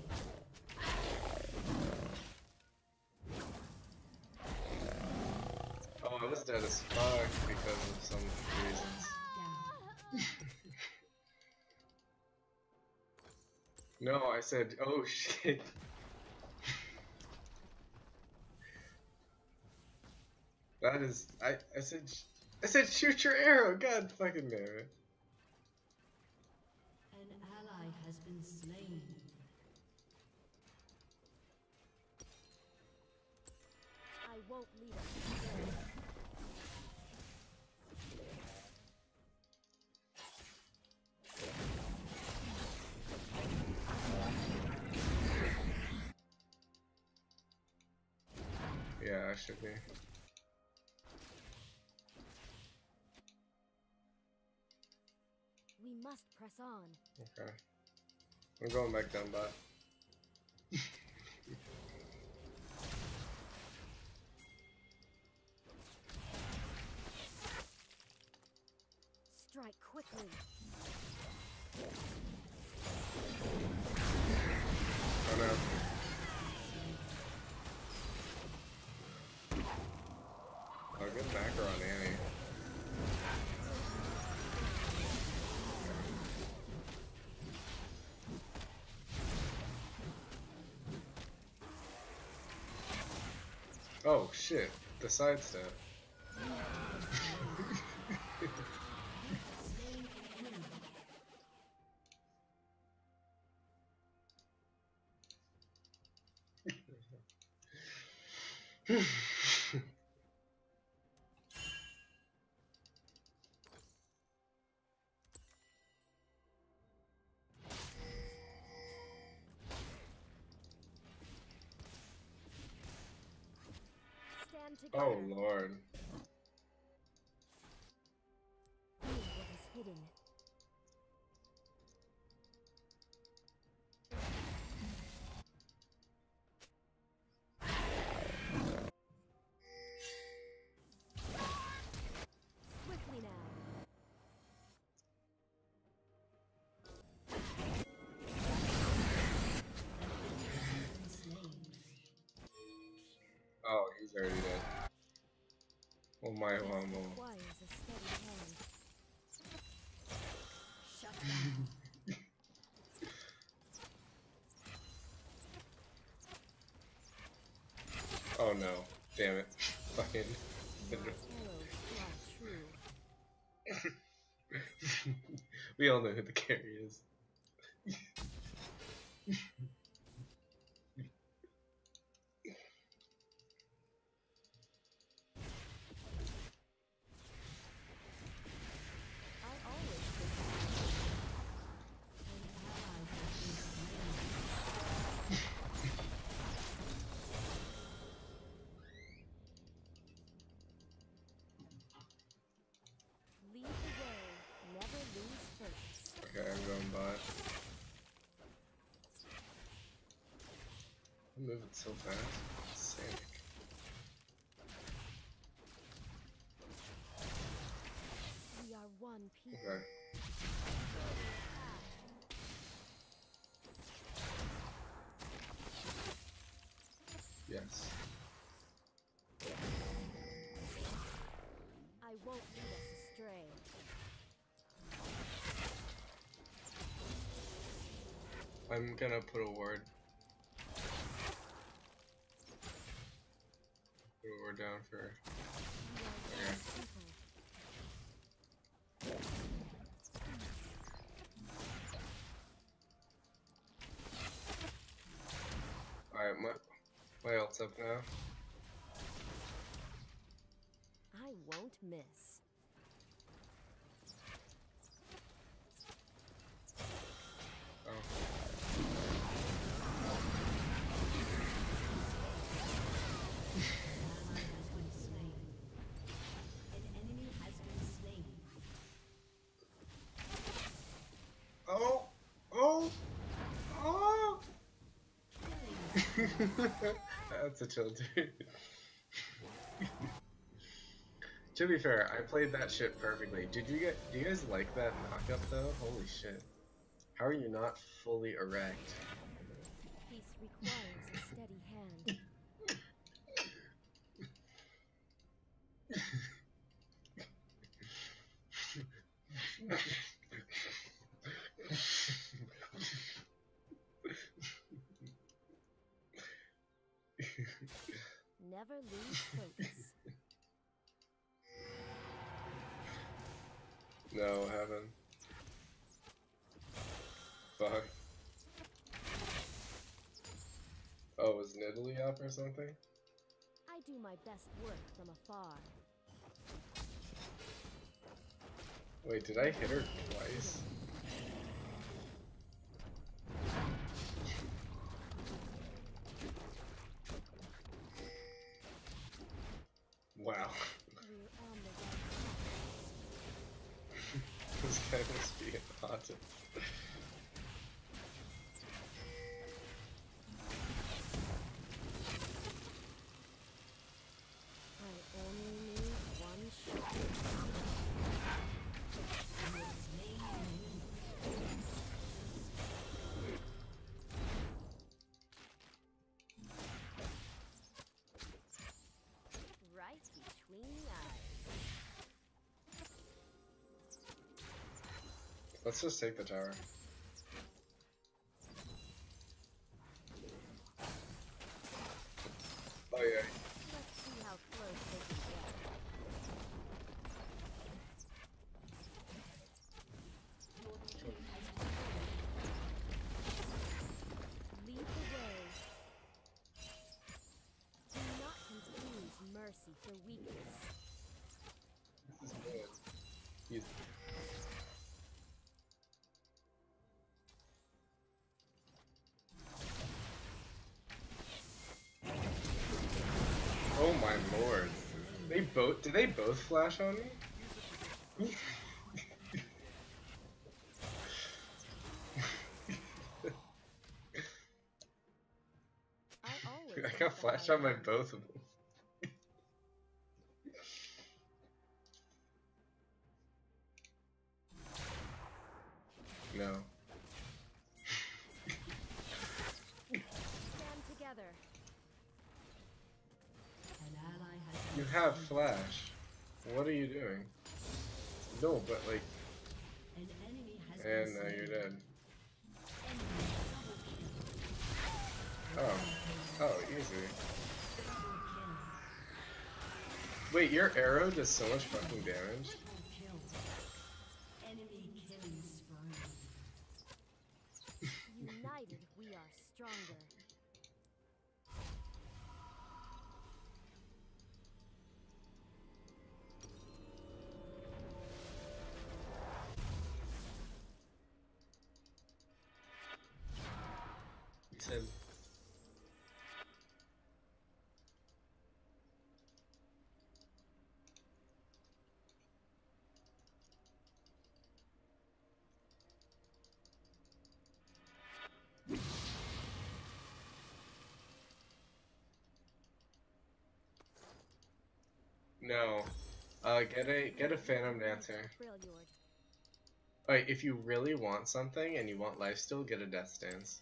Oh, I was dead as fuck because of some reasons. Down. No, I said, oh shit. That is, I said shoot your arrow, god fucking damn it. An ally has been slain. I won't lead us astray. Yeah, I should be. We must press on. Okay. I'm going back down bot. Strike quickly. Oh no. Oh, good macro on Annie. Oh shit, the sidestep. Stand together. Oh lord. Feel what is hidden. Swiftly now. Been slain. Oh, he's already dead. Oh my mama. Requires a steady hand. Shut down. Oh no. Damn it. Fucking. My arrows fly true. We all know who the carry is. I always think An ally has been slain. lead the way, never lose focus. Okay, I'm going bot. I'm moving so fast. Sick. We are one people. Okay. Yes. I won't lead us astray. I'm gonna put a ward. Put a ward down for. We are Okay. one people. Alright, my ult's up now. I won't miss. Oh. An ally has been slain. An enemy has been slain. Oh! Oh! Oh! That's a chill, dude. To be fair, I played that shit perfectly. Do you guys like that knockup though? Holy shit. How are you not fully erect? Peace requires a steady hand. Never lose focus. No, haven't. Fuck. Oh, was Nidalee up or something? I do my best work from afar. Wait, did I hit her twice? Wow. We're on the This guy must be an autumn. I only need one shot. You have slain an enemy. Right between the eyes. Let's just take the tower. Oh yeah. Let's see how close they can get. Lead the way. Do not confuse mercy for weakness. This is good. He's oh my lord. Did they both flash on me? I always I think got that flashed I on by win. both of them. No. Stand together. An ally has been You have flash. What are you doing? No, but like, An enemy has been and slain. you're dead. Enemy double kill. Oh. Oh, easy. Double kill. Wait, your arrow does so much fucking damage? Triple kill. Enemy killing spree. are stronger. He said, no. Get a Phantom Dancer. Freljord. Alright, if you really want something and you want lifesteal, get a Death Stance.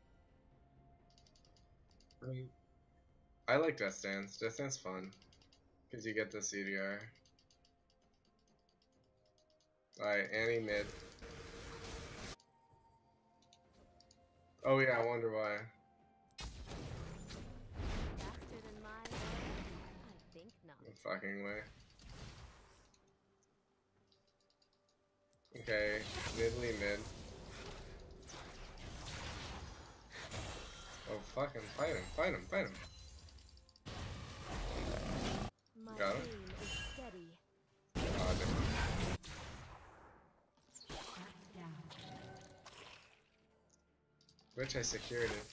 I like Death Stance. Death Stance fun. Because you get the CDR. Alright, Annie mid. Oh yeah, I wonder why. Faster than my I think not. No fucking way. Okay, Nidalee mid. Oh fucking fight him, fight him, fight him. My Got aim it. is steady. God. Which I secured it.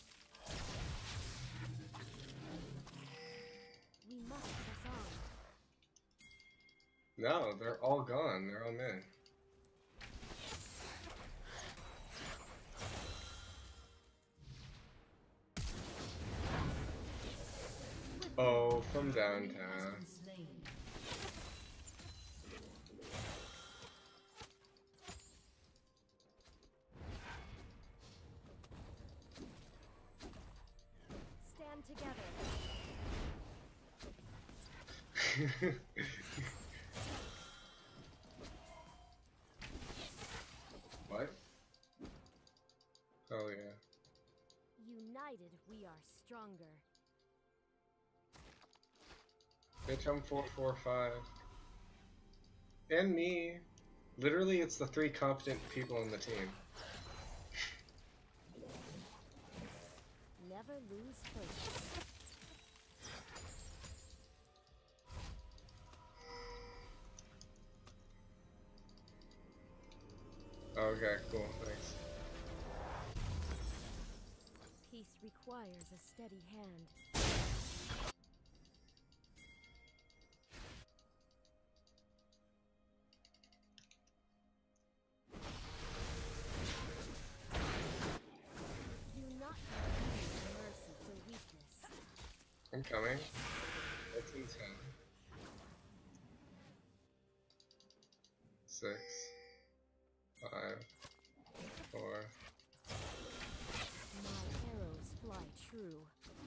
We must press on. No, they're all gone. They're all mid. Oh, from downtown. Slain. Stand together. What? Oh yeah. United, we are stronger. Bitch, I'm 445. And me. Literally, it's the 3 competent people on the team. Never lose focus. Okay, cool, thanks. Peace requires a steady hand. Do not use mercy for weakness. I'm coming. It's in 10. 6. 5. 4. My arrows fly true.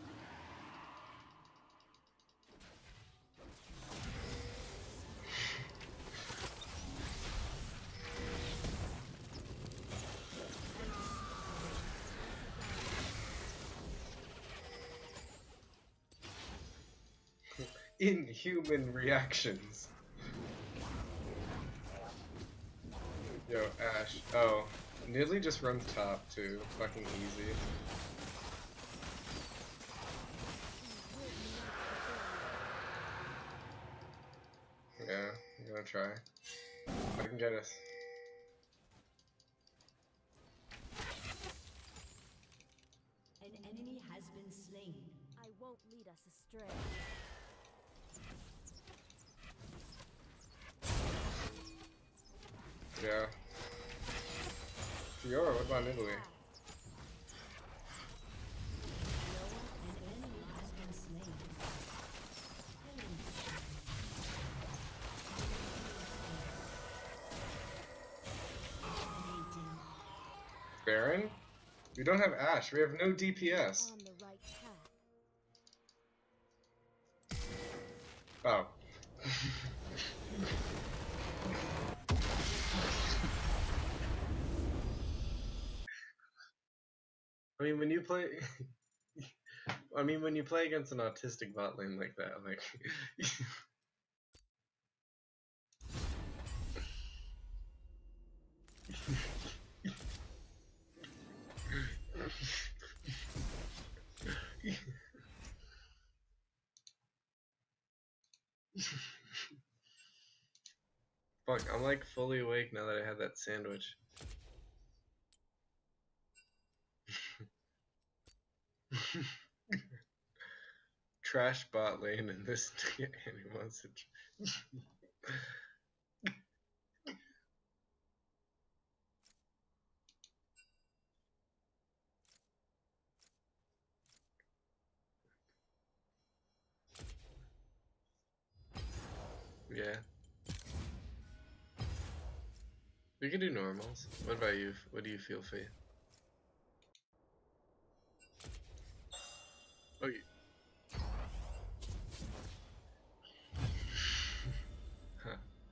Inhuman reactions. Yo, Ash. Oh, Nidalee just runs top too. Fucking easy. Yeah, I'm gonna try. I can get us. An enemy has been slain. I won't lead us astray. Yeah. Fiora, what about Nidalee? An enemy has been slain. Dominating. Baron? We don't have Ash. We have no DPS. On the right path. Oh. I mean, when you play, when you play against an autistic bot lane like that, like, Fuck, I'm like fully awake now that I had that sandwich. Trash bot lane in this anyone's. Yeah. We can do normals. What about you? What do you feel, Faith? Oh, you... huh.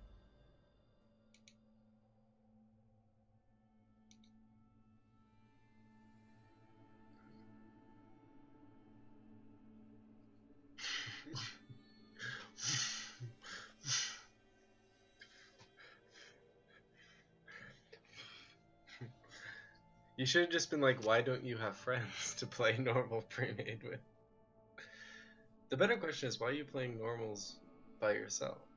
You should have just been like, why don't you have friends to play normal pre-made with? The better question is, why are you playing normals by yourself?